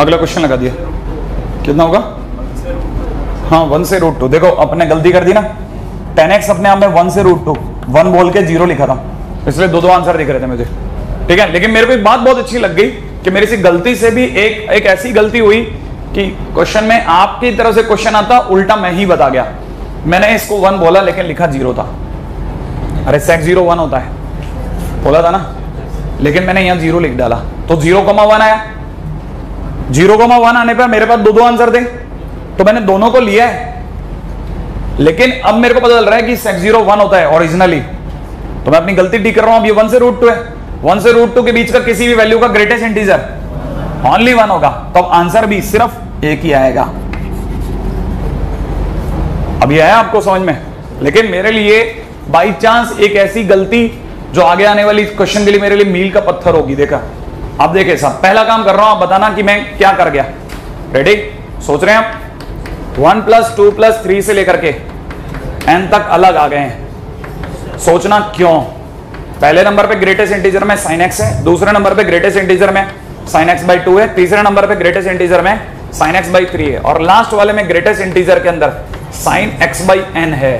अगला क्वेश्चन लगा दिया, कितना होगा? हाँ 1 से √2। देखो अपने गलती कर दी ना, 10x अपने आप में 1 से √2, 1 बोल के 0 लिखा था, इसलिए दो आंसर दिख रहे थे मुझे, ठीक है। लेकिन मेरे को एक बात बहुत अच्छी लग गई कि मेरी से गलती से भी एक ऐसी गलती हुई कि क्वेश्चन में आपकी तरफ से क्वेश्चन आता उल्टा मैं ही बता गया। मैंने इसको 1 बोला लेकिन लिखा 0 था। अरे sec 0 1 होता है बोला था ना, लेकिन मैंने यहां 0 लिख डाला तो 0,1 आया। 0,1 आने पर मेरे पास दो आंसर थे तो मैंने दोनों को लिया है। लेकिन अब मेरे को पता चल रहा है कि sec 0 1 होता है ओरिजिनली, तो मैं अपनी गलती ठीक कर रहा हूं। अब ये 1 से √2 है, 1 से √2 के बीच का किसी भी वैल्यू का ग्रेटेस्ट इंटीजर ओनली 1 होगा, तो अब आंसर भी सिर्फ एक ही आएगा। अभी आया आपको समझ में? लेकिन मेरे लिए बाई चांस एक ऐसी गलती जो आगे आने वाली क्वेश्चन के लिए मेरे लिए मील का पत्थर होगी। देखा, अब देखे साहब, पहला काम कर रहा हूं, आप बताना कि मैं क्या कर गया। रेडी? सोच रहे हैं आप? 1 + 2 + 3 से लेकर के n तक अलग आ गए हैं। सोचना क्यों? पहले नंबर पे ग्रेटेस्ट इंटीजर में sin x है, दूसरे नंबर पे ग्रेटेस्ट इंटीजर में sin x/2 है, तीसरे नंबर पे ग्रेटेस्ट इंटीजर में sin x/3 है, और लास्ट वाले में ग्रेटेस्ट इंटीजर के अंदर sin x/n है।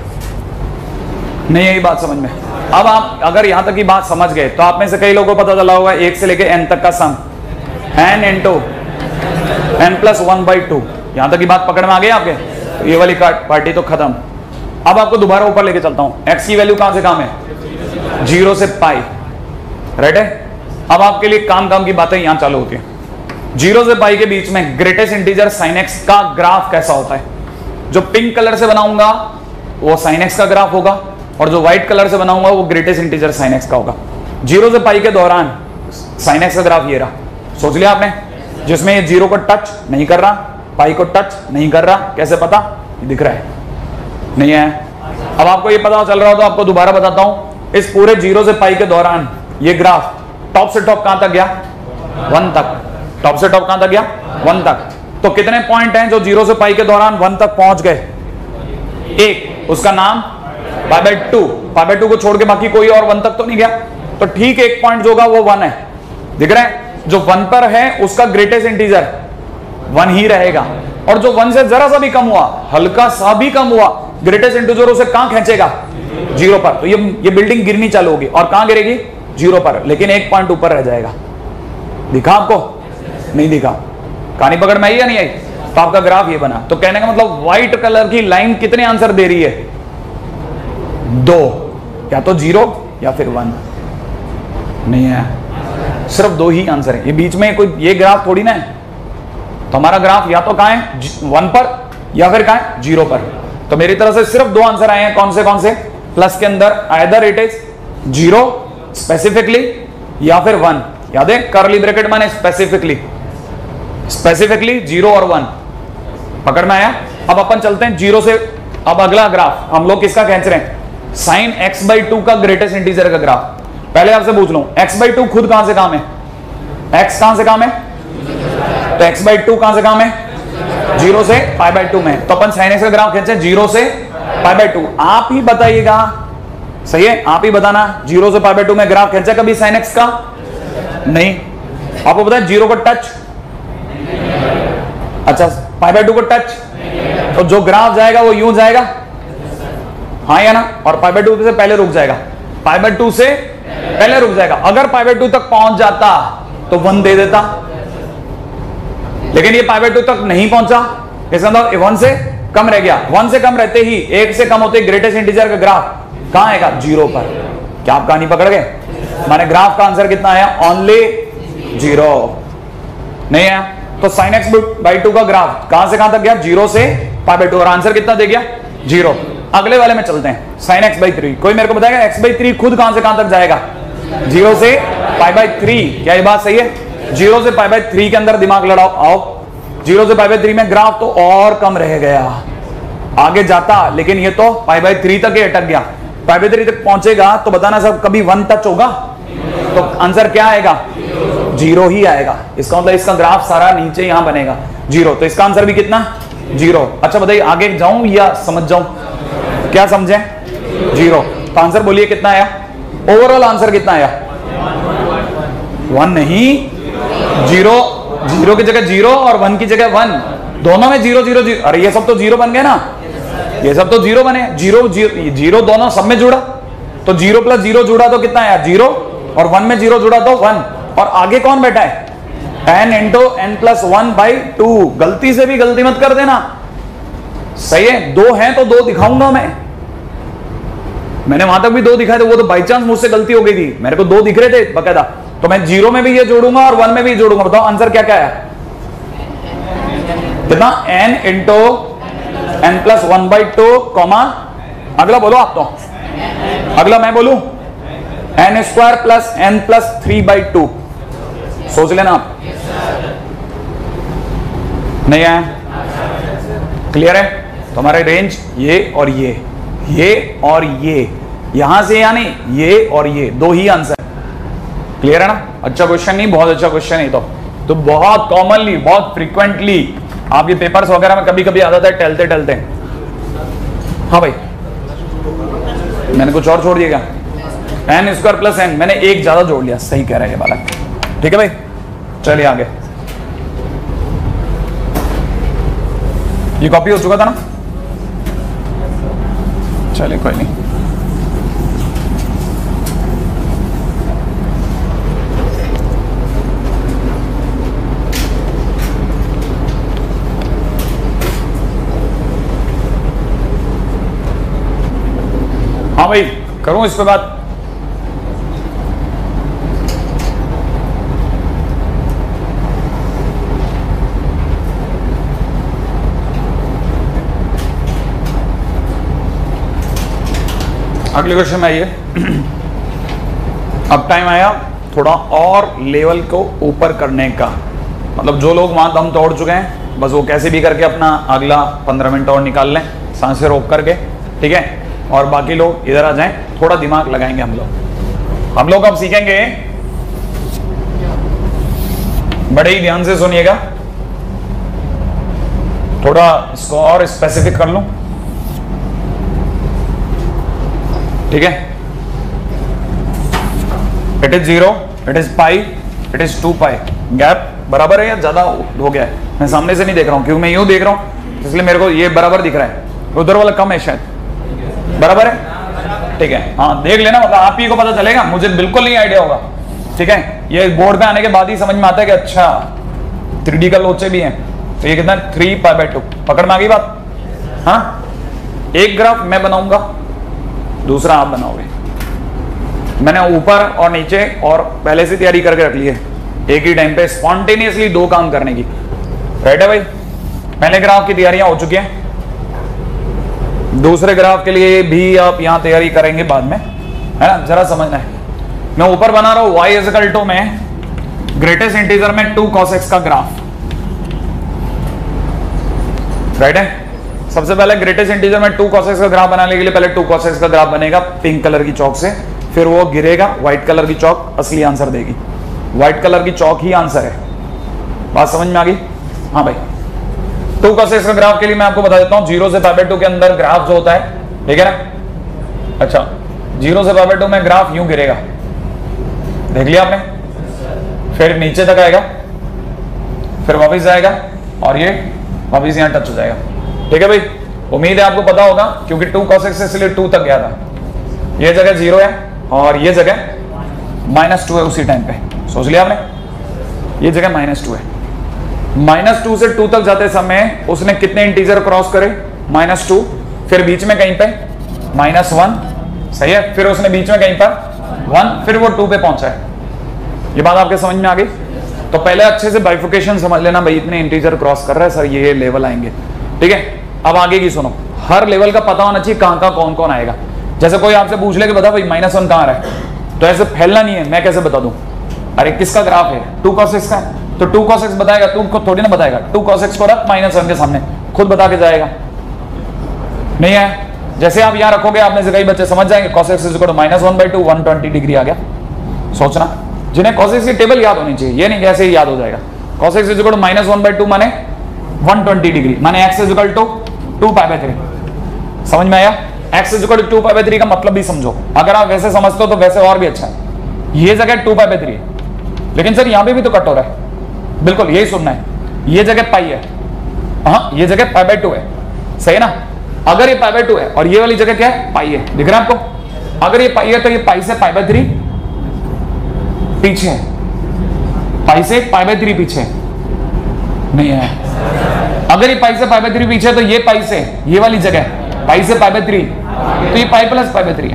नहीं, यही बात समझ में? अब आप अगर यहां तक की बात समझ गए तो आप में से कई लोगों को पता चला होगा 1 से लेके n तक का सम n × n + 1/2। यहां तक की बात पकड़ में आ गई आपके? तो ये वाली पार्टी तो खत्म। अब आपको दोबारा ऊपर लेके चलता हूं। x की वैल्यू कहां से कहां है? 0 से π। राइट है? अब आपके लिए काम की बातें यहां चालू होती है। 0 से π के बीच में ग्रेटेस्ट इंटीजर sin x का ग्राफ कैसा होता है? जो पिंक कलर से बनाऊंगा वो sin x का ग्राफ होगा, और जो व्हाइट कलर से बनाऊंगा वो ग्रेटेस्ट इंटीजर sin x का होगा। 0 से π के दौरान sin x का ग्राफ ये रहा, सोच लिया आपने, जिसमें ये 0 को टच नहीं कर रहा, पाई को टच नहीं कर रहा। कैसे पता? ये दिख रहा है, नहीं है? अब आपको ये पता चल रहा हो तो आपको दोबारा बताता हूं। इस पूरे 0 से π के दौरान ये ग्राफ टॉप से टॉप कहां तक गया? 1 तक। टॉप से टॉप कहां तक गया? 1 तक। तो कितने पॉइंट हैं जो 0 से π के दौरान 1 तक पहुंच गए? एक, उसका नाम π/2। π/2 को छोड़ के बाकी कोई और 1 तक तो नहीं गया। तो ठीक एक पॉइंट जो होगा वो 1 है, दिख रहा है? जो 1 पर है उसका ग्रेटेस्ट इंटीजर 1 ही रहेगा, और जो 1 से जरा सा भी कम हुआ, हल्का सा भी कम हुआ, ग्रेटेस्ट इंटीजर उसे कहां खींचेगा? 0 पर। तो ये बिल्डिंग गिरनी चालू होगी, और कहां गिरेगी? 0 पर, लेकिन एक पॉइंट ऊपर रह जाएगा। दिखा आपको? नहीं दिखा? कहानी पकड़ में आई या नहीं आई? तो आपका ग्राफ ये बना। तो कहने का मतलब व्हाइट कलर की लाइन कितने आंसर दे रही है? 2, या तो 0 या फिर 1। नहीं है, सिर्फ 2 ही आंसर है। ये बीच में कोई ये ग्राफ थोड़ी ना है। तो हमारा ग्राफ या तो कहां है? 1 पर, या फिर कहां है? 0 पर। तो मेरी तरफ से सिर्फ 2 आंसर आए हैं। कौन से? प्लस के अंदर आइदर इट इज 0 स्पेसिफिकली या फिर 1। याद है? कर्ली ब्रैकेट माने स्पेसिफिकली 0 और 1। पकड़ में आया? अब अपन चलते हैं 0 से। अब अगला ग्राफ हम लोग किसका खींच रहे हैं? sin x/2 का ग्रेटेस्ट इंटीजर का ग्राफ। पहले आपसे पूछ लूं, x/2 खुद कहां से कहां है? x कहां से कहां है? तो x/2 कहां से कहां है? 0 से π/2 में। तो अपन sin x का ग्राफ खींचे 0 से π/2। आप ही बताइएगा, सही है? आप ही बताना, 0 से π/2 में ग्राफ खींचा कभी sin x का? नहीं। आपको पता है 0 को टच, अच्छा π/2 को टच, तो जो ग्राफ जाएगा वो यूं जाएगा, हाँ या ना? और π/2 से पहले रुक जाएगा, π/2 से पहले रुक जाएगा। अगर π/2 तक पहुंच जाता तो 1 दे देता, लेकिन ये π/2 तक नहीं पहुंचा, इसका मतलब 1 से कम रह गया। 1 से कम रहते ही, 1 से कम होते ग्रेटेस्ट इंटीजर का ग्राफ कहां आएगा? 0 पर। क्या आप कहानी पकड़ गए? माने ग्राफ का आंसर कितना आया? ओनली 0। नहीं आया? तो sin x/2 का ग्राफ कहां से कहां तक गया? 0 से π/2, और आंसर कितना दे गया? 0। अगले वाले में चलते हैं, sin x/3। कोई मेरे को बताएगा x/3 खुद कहां से कहां तक जाएगा? 0 से π/3। क्या ये बात सही है? 0 से π/3 के अंदर दिमाग लड़ाओ। आओ, 0 से π/3 में ग्राफ तो और कम रह गया, आगे जाता, लेकिन ये तो π/3 तक ही अटक गया। π/3 तक पहुंचेगा तो बताना सब कभी 1 टच होगा? तो आंसर क्या आएगा? 0 ही आएगा। इसका मतलब इसका ग्राफ सारा नीचे यहां बनेगा 0। तो इसका आंसर भी कितना? 0। अच्छा बताइए, आगे जाऊं या समझ जाऊं? क्या समझे? 0। तो आंसर बोलिए कितना आया? ओवरऑल आंसर कितना आया? 1 नहीं, 0 जीरो की जगह जीरो और वन की जगह वन, दोनों में जीरो जीरो जीरो। अरे ये सब तो जीरो बन गए ना, ये सब तो जीरो बने। जीरो जीरो जीरो दोनों सब में जुड़ा, तो जीरो प्लस जीरो जुड़ा तो कितना है जीरो, और वन में जीरो जुड़ा तो वन। और आगे कौन बैठा है, n into N plus one by two. गलती से भी गलती मत कर देना, सही है। दो हैं तो दो दिखाऊंगा मैंने वहां तक भी दो दिखाए थे, वो तो बाई चांस मुझसे गलती हो गई थी, मेरे को दो दिख रहे थे बकायदा, तो मैं जीरो में भी ये जोड़ूंगा और वन में भी जोड़ूंगा। बताओ आंसर क्या क्या है, कितना, n into N plus one by two comma, अगला बोलो आप, तो अगला मैं बोलू, N square plus N plus three by two. सोच लेना आप, नहीं आया, क्लियर है। तो हमारे रेंज ये और ये और ये, यहां से या नहीं, ये और ये दो ही आंसर, क्लियर है ना। अच्छा क्वेश्चन नहीं, बहुत अच्छा क्वेश्चन है। तो बहुत कॉमनली, बहुत फ्रीक्वेंटली आपके पेपर्स वगैरह में कभी कभी आ जाता है टहलते टहलते। हाँ भाई, मैंने कुछ और छोड़ दिया क्या, एन स्क्वायर प्लस एन, मैंने एक ज्यादा जोड़ लिया, सही कह रहा है ये वाला, ठीक है भाई। चलिए आगे, ये कॉपी हो चुका था ना, चलिए कोई नहीं। हाँ भाई, करूं इस पे बात, अगले क्वेश्चन में आइए। अब टाइम आया थोड़ा और लेवल को ऊपर करने का, मतलब जो लोग वहां दम तोड़ चुके हैं बस वो कैसे भी करके अपना अगला 15 मिनट और निकाल लें सांसें रोक करके, ठीक है। और बाकी लोग इधर आ जाएं, थोड़ा दिमाग लगाएंगे हम लोग अब सीखेंगे, बड़े ही ध्यान से सुनिएगा, थोड़ा इसको और स्पेसिफिक कर लूं, ठीक है। It is zero, it is pi, it is 2 pi, gap बराबर है या ज्यादा हो गया है, मैं सामने से नहीं देख रहा हूं क्योंकि मैं यूं देख रहा हूं, इसलिए मेरे को ये बराबर दिख रहा है, उधर वाला कम है शायद, बराबर है, ठीक है। हाँ देख लेना, मतलब आप ही को पता चलेगा, मुझे बिल्कुल नहीं आइडिया होगा, ठीक है। ये बोर्ड पे आने के बाद ही समझ में आता है कि अच्छा 3D का लोचे भी हैं। तो ये कितना, 3 पाई बाई 2, पकड़ में आ गई बात। हाँ, एक ग्राफ मैं बनाऊंगा, दूसरा आप बनाओगे। मैंने ऊपर और नीचे और पहले से तैयारी करके रख ली है, एक ही टाइम पे स्पॉन्टेनियसली दो काम करने की, राइट है भाई। पहले ग्राफ की तैयारियां हो चुकी हैं, दूसरे ग्राफ के लिए भी आप यहां तैयारी करेंगे बाद में, है ना, जरा समझना है। मैं ऊपर बना रहा हूं y इक्वल टू में ग्रेटेस्ट इंटीजर में 2 cos x का ग्राफ, राइट है। सबसे पहले ग्रेटेस्ट इंटीजर में 2 cos x का ग्राफ बनाने के लिए पहले 2 cos x का ग्राफ बनेगा पिंक कलर की चौक से, फिर वो गिरेगा, व्हाइट कलर की चौक असली आंसर देगी, व्हाइट कलर की चौक ही आंसर है। बात समझ में आ गई। हाँ भाई, 2 cos x का ग्राफ के लिए मैं आपको बता देता हूं, 0 से पाई 2 के अंदर ग्राफ जो होता है, ठीक है ना। अच्छा, 0 से पाई 2 में ग्राफ यूं गिरेगा, देख लिया आपने, फिर नीचे तक आएगा, फिर वापस जाएगा और ये वापस यहां टच हो जाएगा, ठीक है भाई। उम्मीद है आपको पता होगा क्योंकि 2 cos x इसलिए 2 तक गया था, ये जगह 0 है और ये जगह -2 है उसी टाइम पे, सोच लिया आपने, ये जगह -2 है। -2 से 2 तक जाते समय उसने कितने इंटीजर क्रॉस करे, -2, फिर बीच में कहीं पे -1, सही है, फिर उसने बीच में कहीं पर 1, फिर वो 2 पे पहुंचा है। ये बात आपके समझ में आ गई। तो पहले अच्छे से बाइफिकेशन समझ लेना भाई, इतने इंटीजर क्रॉस कर रहा है सर, ये लेवल आएंगे, ठीक है। अब आगे की सुनो, हर लेवल का पता होना चाहिए कहां कौन कौन आएगा। जैसे कोई आपसे पूछ ले कि बता भाई -1 कहां आ रहा है, तो ऐसे फैलना नहीं है, मैं कैसे बता दूं, अरे किसका ग्राफ है, 2 cos x का, तो 2 cos x बताएगा, तुमको थोड़ी ना बताएगा, 2 cos x को रख -1 के सामने, खुद बता के जाएगा, नहीं है। जैसे आप यहां रखोगे, आप में से कई बच्चे समझ जाएंगे cos x = -1/2, 120 डिग्री आ गया। सोचना, जिन्हें cos x की टेबल याद होनी चाहिए, ये नहीं कैसे ही याद हो जाएगा। cos x = -1/2 माने 120 डिग्री, माने x = 2 पाई बाई 3। समझ में आया, x = 2 पाई बाई 3 का मतलब भी समझो, अगर आप वैसे समझते हो तो वैसे और भी अच्छा है। ये जगह 2 पाई बाई 3 है, लेकिन सर यहां पे भी तो कट हो रहा है, बिल्कुल यही सुनना है। ये जगह पाई है, हाँ ये जगह पाई बाय 2 है, सही है ना। अगर ये पाई बाय 2 है और ये वाली जगह क्या है, पाई है, दिख रहा है आपको। अगर ये पाई है तो ये पाई से पाई बाय 3 पीछे है, पाई से पाई बाय 3 पीछे नहीं है। अगर ये पाई से पाई बाय 3 पीछे है तो ये पाई से ये वाली जगह पाई से पाई बाय 3, तो ये पाई प्लस पाई बाय 3 है।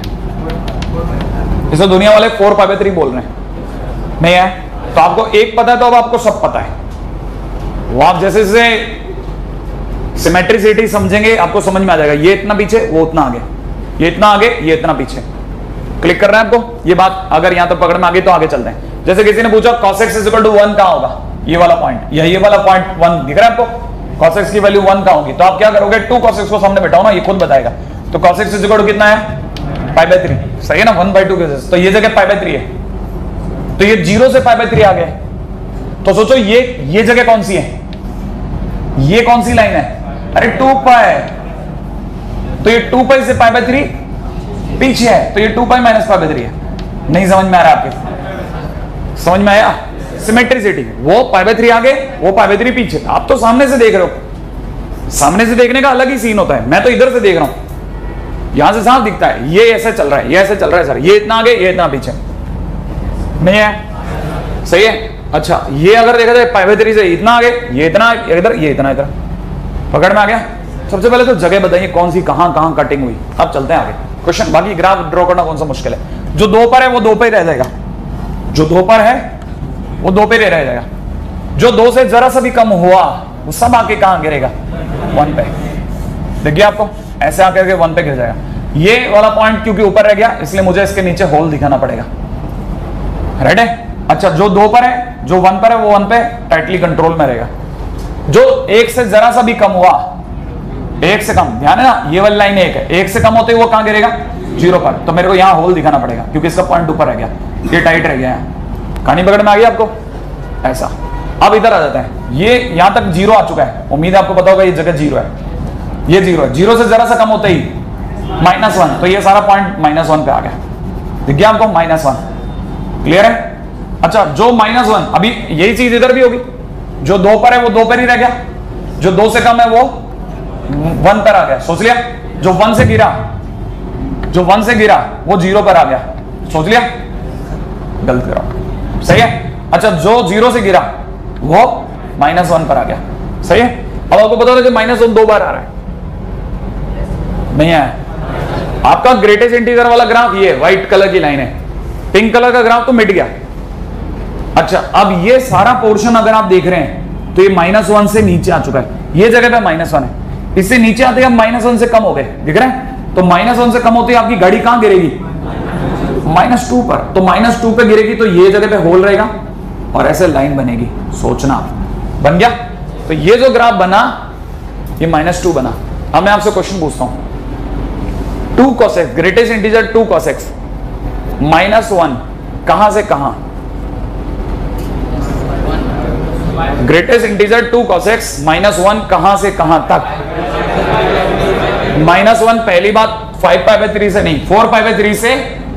इसे दुनिया वाले 4 पाई बाय 3 बोल रहे हैं, नहीं है। तो आपको एक पता है तो अब आपको सब पता है। वो आप जैसे जैसे सिमेट्रिसिटी समझेंगे आपको समझ में आ जाएगा। ये इतना पीछे, वो उतना आगे, ये इतना आगे, ये इतना पीछे। क्लिक कर रहे हैं आपको ये बात? अगर यहां तो पकड़ में आ गई तो आगे चलते हैं। जैसे किसी ने पूछा cos x = 1 कहां होगा, ये वाला पॉइंट या ये वाला पॉइंट 1 दिख रहा है आपको? cos x की वैल्यू 1 कहां होगी? तो आप क्या करोगे, 2 cos x को सामने बैठाओ ना, ये खुद बताएगा। तो cos x = कितना है, पाई बाय 3, सही है ना, 1/2 के जैसे। तो ये जगह पाई बाय 3 है, तो ये 0 से पाई बाय 3 आ गए। तो सोचो ये जगह कौन सी है, ये कौन सी लाइन है, अरे 2 पाई। तो ये 2 पाई से पाई बाय 3 पीछे है, तो ये 2 पाई माइनस पाई बाय 3 है। नहीं समझ में आ रहा आपके? समझ में आया? सिमेट्रिसिटी, वो पाई बाय 3 आगे, वो पाई बाय 3 पीछे। आप तो सामने से देख रहे हो, सामने से देखने का अलग ही सीन होता है। मैं तो इधर से देख रहा हूं, यहां से साफ दिखता है ये ऐसे चल रहा है, ये ऐसे चल रहा है सर, ये इतना आगे, ये इतना पीछे, नहीं है, सही है। अच्छा ये अगर देखा जाए पाई बाय 3 से इतना आगे, ये इतना इधर, ये इतना इधर, पकड़ में आ गया। सबसे पहले तो जगह बताइए कौन सी कहां कटिंग हुई। अब चलते हैं आगे क्वेश्चन। बाकी ग्राफ ड्रॉ करना कौन सा मुश्किल है। जो 2 पर है वो 2 पे रह जाएगा, जो 2 पर है वो 2 पे रह जाएगा। जो 2 से जरा सा भी कम हुआ वो सब आके कहां गिरेगा, 1 पे। देखिए आपको ऐसे आकर के 1 पे गिर जाएगा। ये वाला पॉइंट क्योंकि ऊपर रह गया इसलिए मुझे इसके नीचे होल दिखाना पड़ेगा, राइट है। अच्छा जो 2 पर है, जो 1 पर है वो 1 पे टाइटली कंट्रोल में रहेगा। जो 1 से जरा सा भी कम हुआ, 1 से कम, ध्यान है ना, ये वाली लाइन 1 है, 1 से कम होते ही वो कहां गिरेगा, 0 पर। तो मेरे को यहां होल दिखाना पड़ेगा क्योंकि इसका पॉइंट ऊपर रह गया, ये टाइट रह गया है। कहानी पकड़ में आ गई आपको, ऐसा। अब इधर आ जाते हैं, ये यहां तक 0 आ चुका है, उम्मीद है आपको पता होगा ये जगह 0 है, ये 0 है। 0 से जरा सा कम होते ही -1, तो ये सारा पॉइंट -1 पे आ गया, दिख गया आपको, -1। क्लियर है? अच्छा जो -1, अभी यही चीज इधर भी होगी। जो 2 पर है वो 2 पर ही रह गया, जो 2 से कम है वो 1 पर आ गया, सोच लिया। जो 1 से गिरा, जो 1 से गिरा वो 0 पर आ गया, सोच लिया, गलत करा, सही है। अच्छा जो 0 से गिरा वो -1 पर आ गया, सही है। अब आपको पता होगा कि -1 2 बार आ रहा है, नहीं आया। आपका ग्रेटेस्ट इंटीजर वाला ग्राफ ये व्हाइट कलर की लाइन है, पिंक कलर का ग्राफ तो मिट गया। अच्छा अब ये सारा पोर्शन अगर आप देख रहे हैं तो ये -1 से नीचे आ चुका है, ये जगह पे -1 है, इससे नीचे आते ही हम -1 से कम हो गए, दिख रहे हैं। तो -1 से कम होते ही आपकी गाड़ी कहां गिरेगी, -2 पर। तो -2 पे गिरेगी तो ये जगह पे होल रहेगा और ऐसे लाइन बनेगी, सोचना बन गया। तो ये जो ग्राफ बना ये -2 बना। अब मैं आपसे क्वेश्चन पूछता हूं, 2 cos x, greatest integer 2 cos x, -1 कहां से कहां, ग्रेटेस्ट इंटीजर 2 cos x -1 कहां से कहां तक। -1 पहली बात 5 पाई बाय 3 से नहीं, 4 पाई बाय 3 से,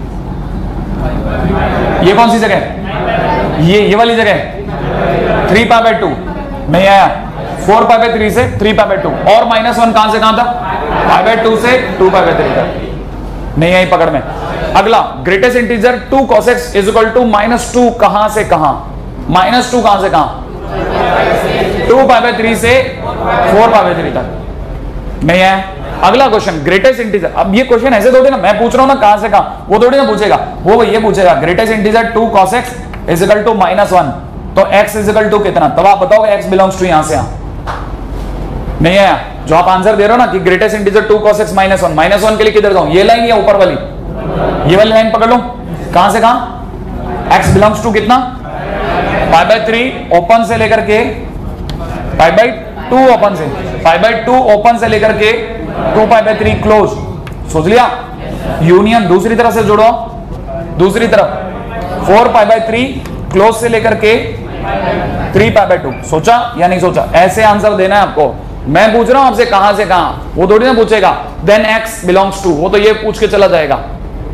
ये कौन सी जगह, ये वाली जगह 3 पाई बाय 2 नहीं आया, 4 पाई बाय 3 से 3 पाई बाय 2, और -1 कहां से कहां तक, पाई बाय 2 से 2 पाई बाय 3 तक, नहीं आई पकड़ में। अगला ग्रेटेस्ट इंटीजर 2 cos x -2 कहां से कहां, -2 कहां से कहां, 2 पाई बाय 3 से 4 पाई बाय 3 तक, नहीं है। अगला क्वेश्चन ग्रेटेस्ट इंटीजर, अब ये क्वेश्चन ऐसे थोड़ी ना, मैं पूछ रहा हूं ना कहां से कहां, वो थोड़ी ना पूछेगा, वो ये पूछेगा ग्रेटेस्ट इंटीजर 2 cos x -1, तो x कितना, तब आप बताओगे x बिलोंग्स टू यहां से यहां, नहीं आया। जो आप आंसर दे रहे हो ना कि ग्रेटेस्ट इंटीजर 2 cos x -1 के लिए किधर जाऊं, ये लाइन या ऊपर वाली, ये वाली लाइन पकड़ लो, कहां से कहां, x बिलोंग्स टू कितना, पाई बाय 3 ओपन से लेकर के पाई बाय 2 ओपन से, पाई बाय 2 ओपन से लेकर के 2 पाई बाय 3 क्लोज, सोच लिया। यूनियन दूसरी तरफ से जोड़ो, दूसरी तरफ 4 पाई बाय 3 क्लोज से लेकर के 3 पाई बाय 2, सोचा या नहीं सोचा, ऐसे आंसर देना है आपको। मैं पूछ रहा हूं आपसे कहां से कहां, वो थोड़ी ना पूछेगा देन x बिलोंग्स टू, वो तो ये पूछ के चला जाएगा,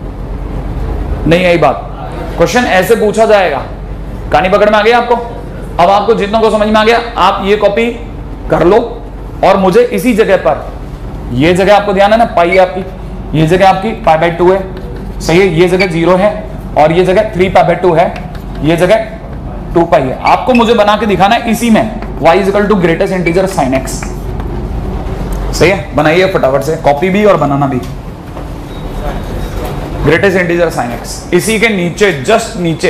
नहीं यही बात, क्वेश्चन ऐसे पूछा जाएगा। कहानी पकड़ में आ गई आपको, अब आपको जितनों को समझ में आ गया, आप ये कॉपी कर लो और मुझे इसी जगह पर, ये जगह आपको ध्यान है ना, पाई आपकी, ये जगह आपकी π/2 है, सही है, ये जगह 0 है और ये जगह 3π/2 है, ये जगह 2π है। आपको मुझे बना के दिखाना है इसी में y = greatest integer sin x। सही है, बनाइए फटाफट से, कॉपी भी और बनाना भी। ग्रेटेस्ट इंटीजर sin x, इसी के नीचे, जस्ट नीचे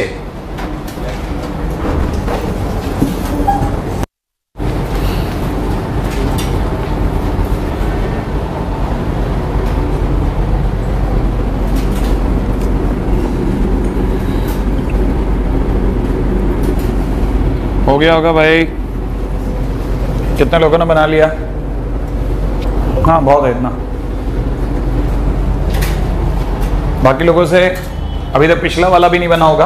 हो गया होगा भाई। कितने लोगों ने बना लिया? हाँ बहुत है इतना। बाकी लोगों से अभी तक पिछला वाला भी नहीं बना होगा।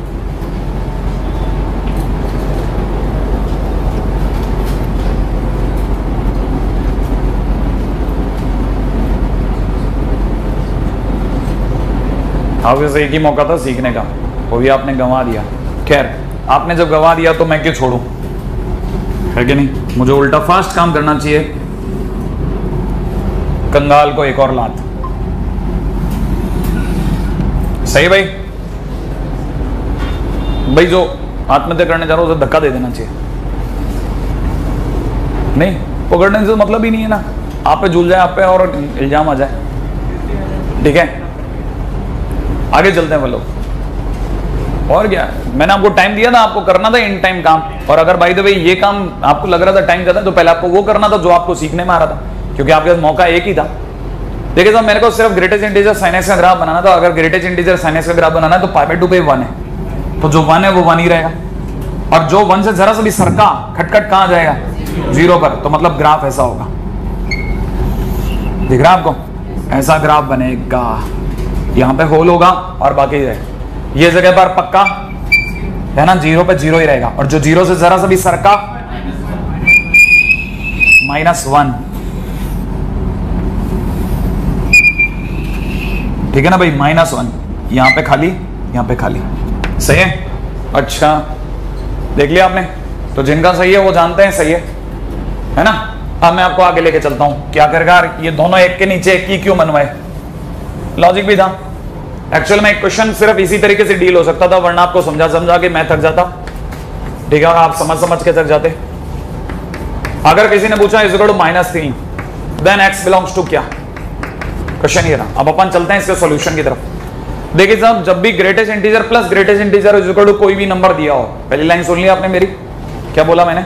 ऑब्वियसली एक ही मौका था सीखने का, वो भी आपने गंवा दिया। खैर, आपने जब गंवा दिया तो मैं क्यों छोड़ूं, है कि नहीं? मुझे उल्टा फास्ट काम करना चाहिए। कंगाल को एक और लात। सही भाई? भाई जो आत्महत्या करने जा रहा है उसे धक्का दे देना चाहिए। नहीं, पकड़ने से मतलब ही नहीं है ना, आप पे झूल जाए, आप पे और इल्जाम आ जाए। ठीक है, आगे चलते हैं वो लोग। और क्या, मैंने आपको टाइम दिया था, आपको करना था इन टाइम काम। और अगर भाई तो भाई ये काम आपको लग रहा था टाइम ज्यादा, तो पहले आपको वो करना था जो आपको सीखने में आ रहा था, क्योंकि आपके पास मौका एक ही था। देखिए साहब, मेरे को सिर्फ ग्रेटेस्ट इंटीजर sin x का ग्राफ बनाना था। अगर ग्रेटेस्ट इंटीजर sin x का ग्राफ बनाना है तो π/2 पे 1 है, तो जो 1 है वो 1 ही रहेगा, और जो 1 से जरा सा भी सरका खटखट कहां जाएगा? 0 पर। तो मतलब ग्राफ ऐसा होगा, दिख रहा है आपको? ऐसा ग्राफ बनेगा, यहाँ पे होल होगा और बाकी ये जगह पर पक्का है ना, 0 पे 0 ही रहेगा, और जो 0 से जरा सा भी सरका -1। ठीक है ना भाई, -1, यहां पे खाली, यहां पे खाली। सही है? अच्छा, देख लिया आपने? तो जिनका सही है वो जानते हैं सही है ना? अब मैं आपको आगे लेके चलता हूं। क्या करेगा ये दोनों एक के नीचे एक ही क्यों बनवाए? लॉजिक भी था। एक्चुअल में एक क्वेश्चन सिर्फ इसी तरीके से डील हो सकता था, वरना आपको समझा के मैं थक जाता। ठीक है, और आप समझ के थक जाते। अगर किसी ने पूछा -3 देन x बिलोंग्स टू क्या, क्वेश्चन ये रहा। अब अपन चलते हैं इसके सॉल्यूशन की तरफ। देखिए साहब, जब भी greatest integer plus greatest integer is equal to कोई भी नंबर दिया हो, पहली लाइन सुन लिया आपने मेरी? क्या बोला मैंने?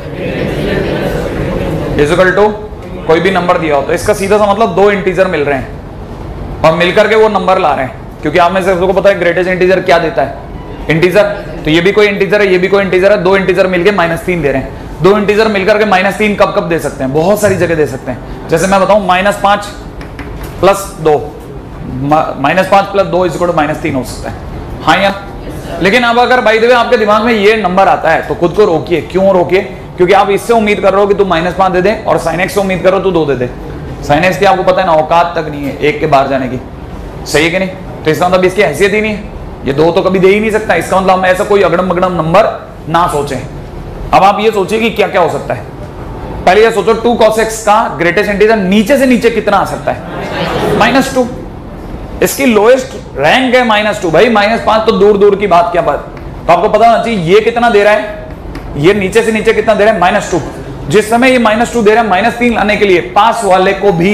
इज इक्वल टू कोई भी नंबर दिया हो, तो इसका सीधा सा मतलब 2 इंटीजर मिल रहे हैं और मिलकर के वो नंबर ला रहे हैं। क्योंकि आप में से सबको पता है ग्रेटेस्ट इंटीजर क्या देता है? इंटीजर। तो ये भी कोई इंटीजर है, ये भी कोई इंटीजर है, 2 इंटीजर मिलके -3 दे रहे हैं। 2 इंटीजर मिलकर के -3 कब कब दे सकते हैं? बहुत सारी जगह दे सकते हैं। जैसे मैं बताऊं, -5 + 2, -5 + 2 = -3 हो सकता है। हाँ या? लेकिन अब अगर बाय द वे आपके दिमाग में ये नंबर आता है तो खुद को रोकिए। क्यों रोकिए? क्योंकि आप इससे उम्मीद कर रहे हो कि तू -5 दे दे, और sin x से उम्मीद करो तू 2 दे दे। sin x की आपको पता है ना, औकात तक नहीं है 1 के बाहर जाने की। सही है कि नहीं? तो इसका मतलब इसकी हैसियत ही नहीं है, ये 2 तो कभी दे ही नहीं सकता। इसका मतलब हम ऐसा कोई अगड़म बगड़म नंबर ना सोचें। अब आप ये सोचिए कि क्या क्या हो सकता है। पहले ये सोचो 2 cos x का ग्रेटेस्ट इंटीजर नीचे से नीचे कितना आ सकता है? -2। इसकी लोएस्ट रैंक है -2 भाई। -5 तो दूर दूर की बात, क्या बात। तो आपको पता होना चाहिए ये कितना दे रहा है, ये नीचे से नीचे कितना दे रहा है? -2। जिस समय ये -2 दे रहा है, -3 लाने के लिए पास वाले को भी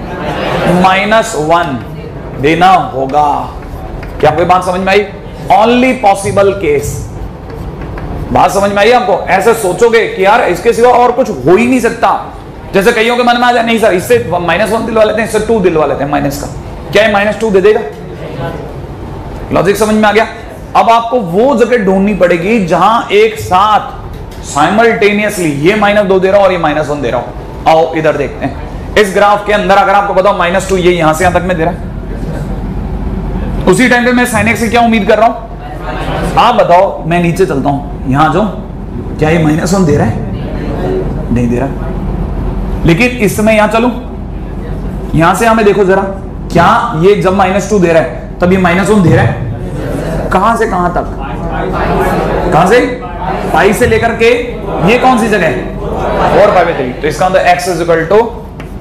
-1 देना होगा। क्या आपको बात समझ में आई? Only possible case. बात समझ में आई आपको? ऐसे सोचोगे कि यार इसके सिवा और कुछ हो ही नहीं सकता। जैसे कईयों के मन में आ जाए, नहीं सर इससे -1 दिलवा लेते हैं, इससे 2 दिलवा लेते हैं माइनस का। क्या है -2 दे देगा? लॉजिक समझ में आ गया? अब आपको वो जगह ढूंढनी पड़ेगी जहां एक साथ साइमल्टेनियसली ये -2 दे रहा हो और ये -1 दे रहा हो। आओ इधर देखते हैं। इस ग्राफ के अंदर अगर आपको बताओ -2 ये यहां से यहां तक में दे रहा है, उसी टाइम पे मैं sin x से क्या उम्मीद कर रहा हूं? आप बताओ, मैं नीचे चलता हूं, यहां जो क्या ये -1 दे रहा है? नहीं दे रहा। लेकिन इस समय यहां चलूं, यहां से हमें देखो जरा, क्या ये जब -2 दे रहा है तब ये -1 दे रहा है? कहां से कहां तक? कहां से? पाई से लेकर के ये कौन सी जगह है? 4π/3। तो इसका मतलब x is equal to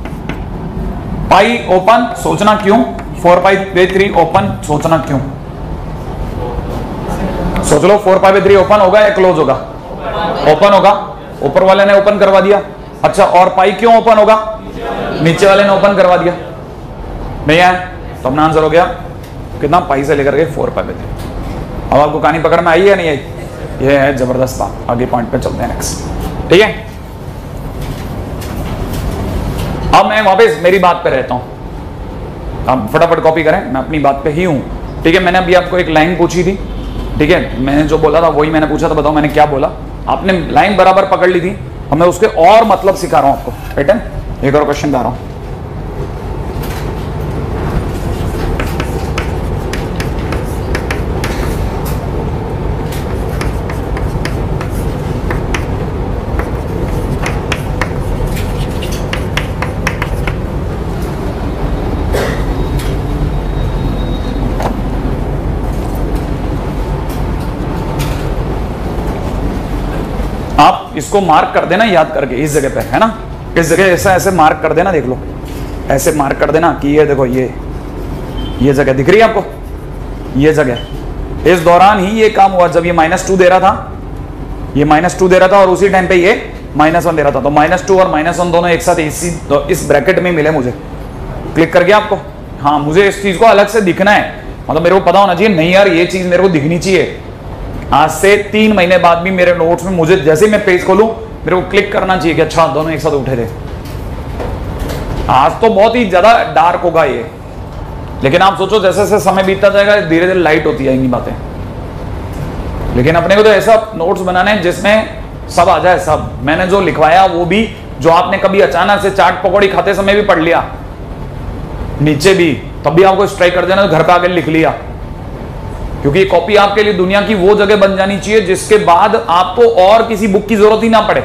pi open, सोचना क्यों, 4π/3 ओपन, सोचना क्यों? सोच लो 4π/3 ओपन होगा या क्लोज होगा? ओपन होगा, ऊपर वाले ने ओपन करवा दिया। अच्छा, और पाई क्यों ओपन होगा? नीचे वाले ने ओपन करवा दिया। नहीं है तो अपना आंसर हो गया कितना? पाई से लेकर के 4π/3। अब आपको कहानी पकड़ में आई है नहीं आई? ये है जबरदस्त बात। आगे पॉइंट पे चलते हैं नेक्स्ट, ठीक है। अब मैं वापस मेरी बात पे रहता हूं, आप फटाफट कॉपी करें, मैं अपनी बात पे ही हूं, ठीक है। मैंने अभी आपको एक लाइन पूछी थी, ठीक है, मैंने जो बोला था वही मैंने पूछा था, बताओ मैंने क्या बोला? आपने लाइन बराबर पकड़ ली थी, अब मैं उसके और मतलब सिखा रहा हूं आपको। पैटर्न एक और क्वेश्चन ला रहा हूं। आप इसको मार्क कर देना याद करके इस जगह पे, है ना, इस जगह ऐसा ऐसे मार्क कर देना, देख लो ऐसे मार्क कर देना कि ये देखो ये जगह दिख रही है आपको, ये जगह। इस दौरान ही ये काम हुआ जब ये -2 दे रहा था, ये -2 दे रहा था और उसी टाइम पे ये -1 दे रहा था। तो -2 और -1 दोनों एक साथ इस ब्रैकेट में मिले मुझे। क्लिक कर गया आपको? हाँ, मुझे इस चीज को अलग से दिखना है, मतलब मेरे को पता होना चाहिए, नहीं यार ये चीज मेरे को दिखनी चाहिए। आज से 3 महीने बाद भी मेरे नोट्स में मुझे जैसे ही मैं पेज खोलूं मेरे को क्लिक करना चाहिए कि अच्छा दोनों एक साथ उठे थे। आज तो बहुत ही ज्यादा डार्क होगा ये, लेकिन आप सोचो जैसे जैसे समय बीतता जाएगा धीरे धीरे लाइट होती जाएंगी बातें। लेकिन अपने को तो ऐसा नोट्स बनाने हैं जिसमें सब आ जाए, सब मैंने जो लिखवाया वो भी, जो आपने कभी अचानक से चाट पकौड़ी खाते समय भी पढ़ लिया नीचे भी, तब भी आपको स्ट्राइक कर देना, घर पे आके लिख लिया। क्योंकि कॉपी आपके लिए दुनिया की वो जगह बन जानी चाहिए जिसके बाद आपको और किसी बुक की जरूरत ही ना पड़े,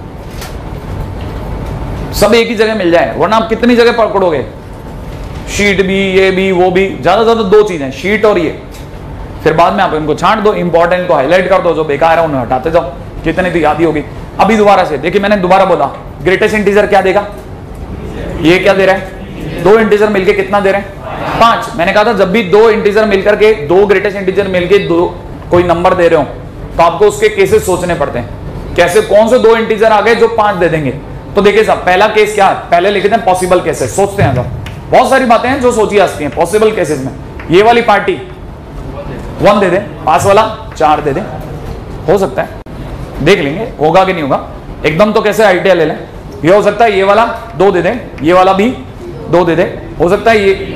सब एक ही जगह मिल जाए। वरना आप कितनी जगह पकड़ोगे, शीट भी, ये भी, वो भी, ज्यादा ज्यादा 2 चीजें, शीट और ये। फिर बाद में आप इनको छांट दो, इंपॉर्टेंट को हाईलाइट कर दो, जो बेकार है उन्हें हटाते जाओ, कितनी तो याद ही होगी। अभी दोबारा से देखिए, मैंने दोबारा बोला ग्रेटेस्ट इंटीजर क्या देगा? ये क्या दे रहा है? 2 इंटीजर मिलके कितना दे रहे हैं? 5। मैंने कहा था जब भी 2 इंटीजर मिलकर के, 2 ग्रेटेस्ट इंटीजर मिलके 2 कोई नंबर दे रहे हो तो आपको उसके केसेस सोचने पड़ते हैं। कैसे, कौन से 2 इंटीजर आ गए जो 5 दे देंगे? तो देखिए साहब, पहला केस क्या है? पहले लिखते हैं पॉसिबल केसेस, सोचते हैं। बहुत सारी बातें हैं जो सोची आती हैं पॉसिबल केसेस में। ये वाली पार्टी 1 दे दे, पास वाला 4 दे दे, हो सकता है, देख लेंगे होगा कि नहीं होगा। एकदम तो कैसे आइडिया ले लें, ये हो सकता है ये वाला 2 दे दे, ये वाला भी 2 दे दे, हो सकता है ये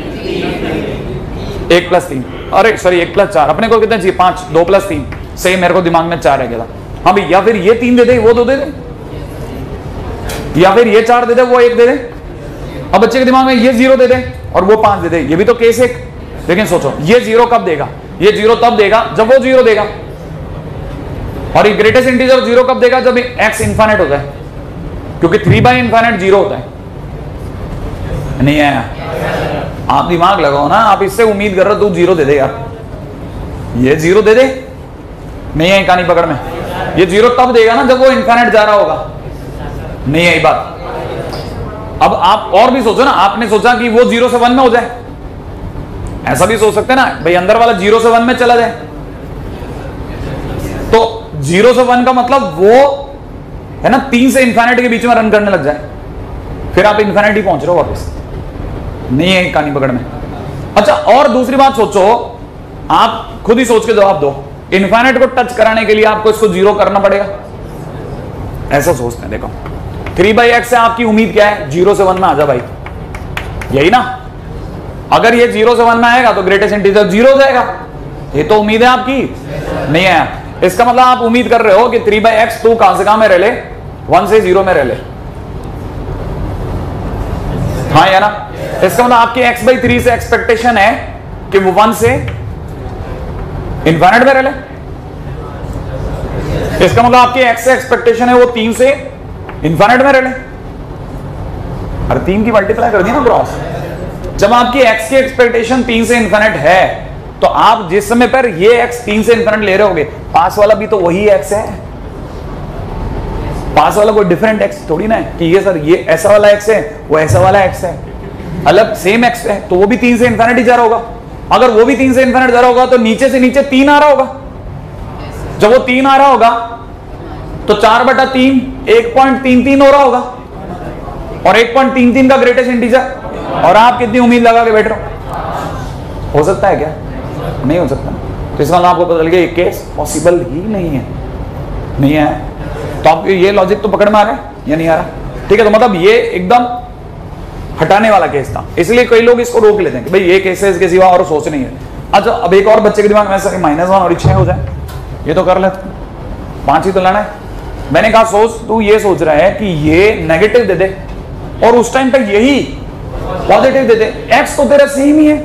1 + 3, अरे सॉरी 1 + 4, अपने को कितने चाहिए? 5, 2 + 3, सही मेरे को दिमाग में 4 रह गया था। हाँ भाई, या फिर ये 3 दे दे, वो 2 दे दे, या फिर ये 4 दे दे, वो 1 दे दे। अब बच्चे के दिमाग में ये 0 दे दे और वो 5 दे दे, ये भी तो केस है। लेकिन सोचो ये 0 कब देगा? ये 0 तब देगा जब वो 0 देगा, और ये ग्रेटेस्ट इंटीजर 0 कब देगा? जब x इनफाइनाइट होता है, क्योंकि 3/∞ 0 होता है। नहीं आया? आप दिमाग लगाओ ना, आप इससे उम्मीद कर रहे हो तू 0 दे दे यार, ये 0 दे दे, नहीं आई कहानी पकड़ में। ये 0 तब देगा ना जब वो इनफाइनाइट जा रहा होगा, नहीं आई बात। अब आप और भी सोचो ना, आपने सोचा कि वो 0 से 1 में हो जाए, ऐसा भी सोच सकते हैं ना भाई, अंदर वाला 0 से 1 में चला जाए। तो 0 से 1 का मतलब वो है ना 3 से इनफाइनाइट के बीच में रन करने लग जाए, फिर आप इनफाइनाइट ही पहुंच रहे हो वापस, नहीं है कहानी पकड़ में। अच्छा, और दूसरी बात सोचो, आप खुद ही सोच के जवाब दो, इनफाइनाइट को टच कराने के लिए आपको इसको 0 करना पड़ेगा, ऐसा सोचते हैं। देखो 3/x से आपकी उम्मीद क्या है? 0 से 1 में आ जा भाई, यही ना। अगर ये 0 से 1 में आएगा तो ग्रेटेस्ट इंटीजर 0 हो जाएगा, ये तो उम्मीद है आपकी, नहीं है। इसका मतलब आप उम्मीद कर रहे हो कि 3/x तू कहां से कहां में रह ले? 1 से 0 में रह ले, हाँ या ना? इसका मतलब आपकी x/3 से एक्सपेक्टेशन है कि वो 1 से इनफाइनाइट में रह ले। इसका मतलब आपकी x से एक्सपेक्टेशन है वो 3 से इनफाइनाइट में रह ले। अरे 3 की मल्टीप्लाई कर दी ना क्रॉस। जब आपकी x की एक्सपेक्टेशन 3 से इनफाइनाइट है तो आप जिस समय पर ये x 3 से इन्फिनिट ले रहे होगे, पास वाला भी तो वही x है, पास वाला कोई डिफरेंट x थोड़ी ना है कि ये सर ये ऐसा वाला x है, वो ऐसा वाला x है, अलग सेम x है, तो वो भी 3 से इन्फिनिट ही जा रहा होगा। अगर वो भी 3 से इन्फिनिट जा रहा होगा तो नीचे से नीचे 3 आ रहा होगा। जब वो 3 आ रहा होगा तो 4/3 1.33 हो रहा होगा, और 1.33 का ग्रेटेस्ट इंटीजर, और आप कितनी उम्मीद लगा के बैठ रहे हो? हो सकता है क्या? नहीं हो सकता। तो इसका मतलब आपको पता लग गया ये केस पॉसिबल ही नहीं है, नहीं है। तो आप ये लॉजिक तो पकड़ में आ रहा है या नहीं आ रहा? ठीक है, तो मतलब ये एकदम हटाने वाला केस था, इसलिए कई लोग इसको रोक लेते हैं कि भाई ये केस है, इसके सिवा और सोच नहीं है। अच्छा, अब एक और बच्चे के दिमाग में ऐसा -1 और 6 हो जाए, ये तो कर लेते, 5 ही तो लाना है। मैंने कहा सोच, तू ये सोच रहा है कि ये नेगेटिव दे दे और उस टाइम तक यही पॉजिटिव दे दे, एक्स तो तेरा सेम ही है।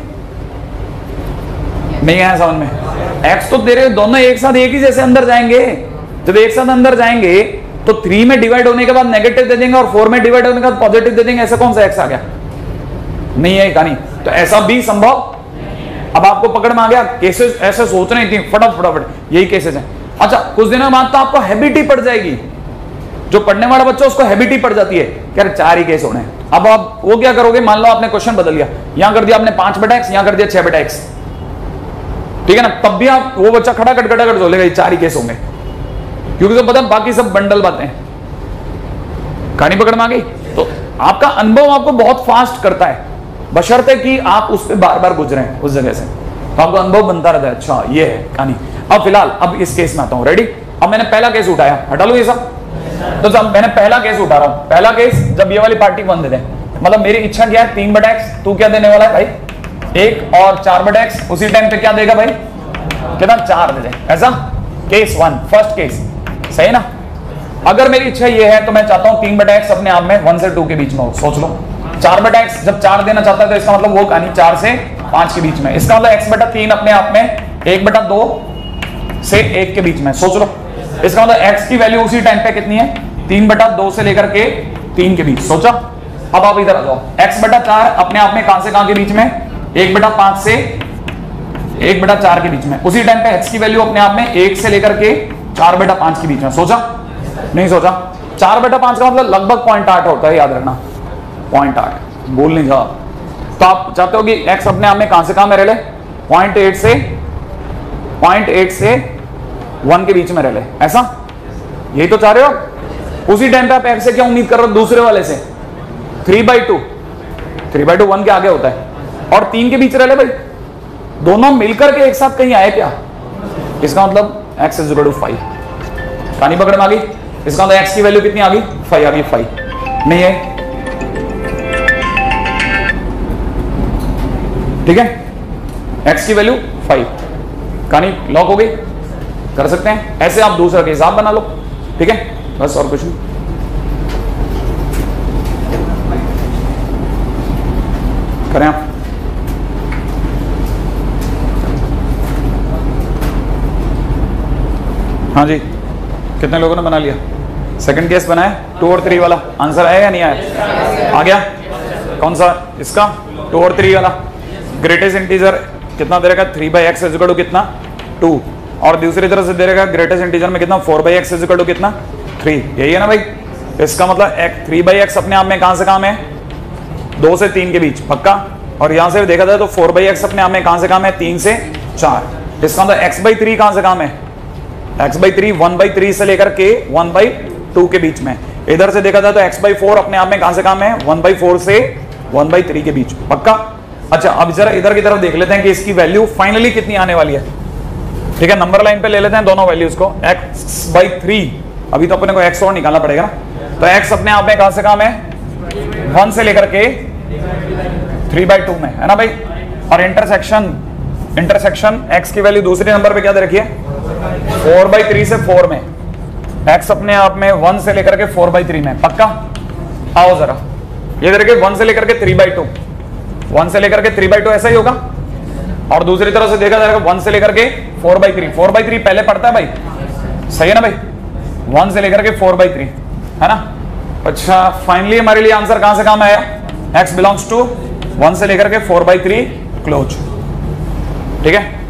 नहीं आया समझ में? एक्स तो तेरे दोनों एक साथ एक ही जैसे अंदर जाएंगे, जब एक साथ अंदर जाएंगे तो 3 में डिवाइड होने के बाद नेगेटिव दे देंगे और 4 में डिवाइड होने के बाद पॉजिटिव दे देंगे। ऐसा कौन सा एक्स आ गया? नहीं है कहानी। तो ऐसा भी संभव। अब आपको पकड़ में आ गया, केसेस ऐसे सोच रहे थे फटाफट यही केसेस हैं। अच्छा, कुछ दिनों बाद तो आपको हैबिट ही पड़ जाएगी, जो पढ़ने वाला बच्चा उसको हैबिट ही पड़ जाती है कि अरे 4 ही केस होने हैं। अब आप वो क्या करोगे, मान लो आपने क्वेश्चन बदल दिया, यहां कर दिया आपने 5/x, यहां कर दिया 6/x, ठीक है ना, तब भी आप वो बच्चा खड़ा खट बोलेगा ये 4 ही केस होंगे, क्योंकि तो पता बाकी सब बंडल बातें। कहानी पकड़ में आ गई? तो आपका अनुभव आपको बहुत फास्ट करता है, बशर्ते कि आप उस पर बार बार गुजरे हैं उस जगह से, तो आपको अनुभव बनता रहता है। अच्छा ये है कहानी। अब फिलहाल अब इस केस में आता हूं, रेडी? अब मैंने पहला केस उठाया, हटा लो ये सब। तो जब मैंने पहला केस उठा रहा हूं, पहला केस जब ये वाली पार्टी 1 दे दें, मतलब मेरी इच्छा क्या है 3/x, तू क्या देने वाला है भाई 1, और 4/x उसी टाइम पे क्या देगा भाई, कितना 4 दे दे। ऐसा केस 1 फर्स्ट केस, सही ना? अगर मेरी इच्छा ये है तो मैं चाहता हूं 3/x अपने आप में 1 से 2 के बीच में हो। सोच लो 4/x जब 4 देना चाहता है तो इसका मतलब वो कहानी 4 से 5 के बीच में, इसका मतलब x/3 अपने आप में 1/2 से 1 के बीच में। सोच लो, इसका मतलब x की वैल्यू उसी टाइम पे कितनी है 3/2 से लेकर के 3 के बीच। सोचा? अब आप इधर आ जाओ, x/4 अपने आप में कहां से कहां के बीच में 1/5 से 1/4 के बीच में, उसी टाइम पे x की वैल्यू अपने आप में 1 से लेकर के 4/5 के बीच में। सोचा? नहीं सोचा? 4/5 का मतलब लगभग 0.8 होता है, याद रखना 0.8, भूल नहीं जाओ। तो आप चाहते हो कि x अपने आप में कहां से कहां में रह ले 0.8 से 1 के बीच में रह ले, ऐसा? यही तो चाह रहे हो। उसी टाइम पे आप x से क्या उम्मीद कर रहे हो दूसरे वाले से 3/2, 3/2 1 के आगे होता है, और 3 के बीच रह ले भाई, दोनों मिलकर के एक साथ कहीं आए क्या? इसका मतलब x = 5। कहानी पकड़ में आ गई? इसका मतलब x की वैल्यू कितनी आ गई 5 आ गई, 5 नहीं है, ठीक है, x की वैल्यू 5, कहानी लॉक हो गई। कर सकते हैं ऐसे, आप दूसरा के हिसाब बना लो, ठीक है, बस और कुछ नहीं। करें आप? हाँ जी, कितने लोगों ने बना लिया? सेकंड केस बनाया 2 और 3 वाला, आंसर आया या नहीं आया? आ गया? कौन सा? इसका 2 और 3 वाला। ग्रेटेस्ट इंटीजर कितना दे रखा? 3/x = कितना 2, और दूसरी तरफ से दे रखा ग्रेटेस्ट इंटीजर में कितना 4/x = कितना 3। यही है ना भाई? इसका मतलब 3/x अपने आप में कहां से कहां में 2 से 3 के बीच, पक्का। और यहां से देखा जाए तो 4/x अपने आप में कहां से कहां में 3 से 4। इसका मतलब x/3 कहां से कहां में x/3 1/3 से लेकर के 1/2 के बीच में। इधर से देखा जाए तो x/4 अपने आप में कहां से कहां में 1/4 से 1/3 के बीच, पक्का। अच्छा, अब जरा इधर की तरफ देख लेते हैं कि इसकी वैल्यू फाइनली कितनी आने वाली है, ठीक है। नंबर लाइन पे ले लेते हैं दोनों वैल्यूज को। x/3, अभी तो अपने को x और निकालना पड़ेगा ना, तो x अपने आप में कहां से कहां में 1 से लेकर के 3/2 में, है ना भाई। और इंटरसेक्शन x की वैल्यू दूसरे नंबर पे क्या दे रखी है 4/3 से 4 में, x अपने आप में 1 से लेकर के 4/3 में, पक्का। आओ जरा, ये दे रखे 1 से लेकर के 3/2, 1 से लेकर के 3/2 ऐसा ही होगा, और दूसरी तरफ से देखा जाएगा 1 से लेकर के 4/3, 4/3 पहले पड़ता है भाई, सही है ना भाई, 1 से लेकर के 4/3, है ना। अच्छा, फाइनली हमारे लिए आंसर कहां से कहां में आया, x बिलोंग्स टू 1 से लेकर के 4/3 क्लोज, ठीक है।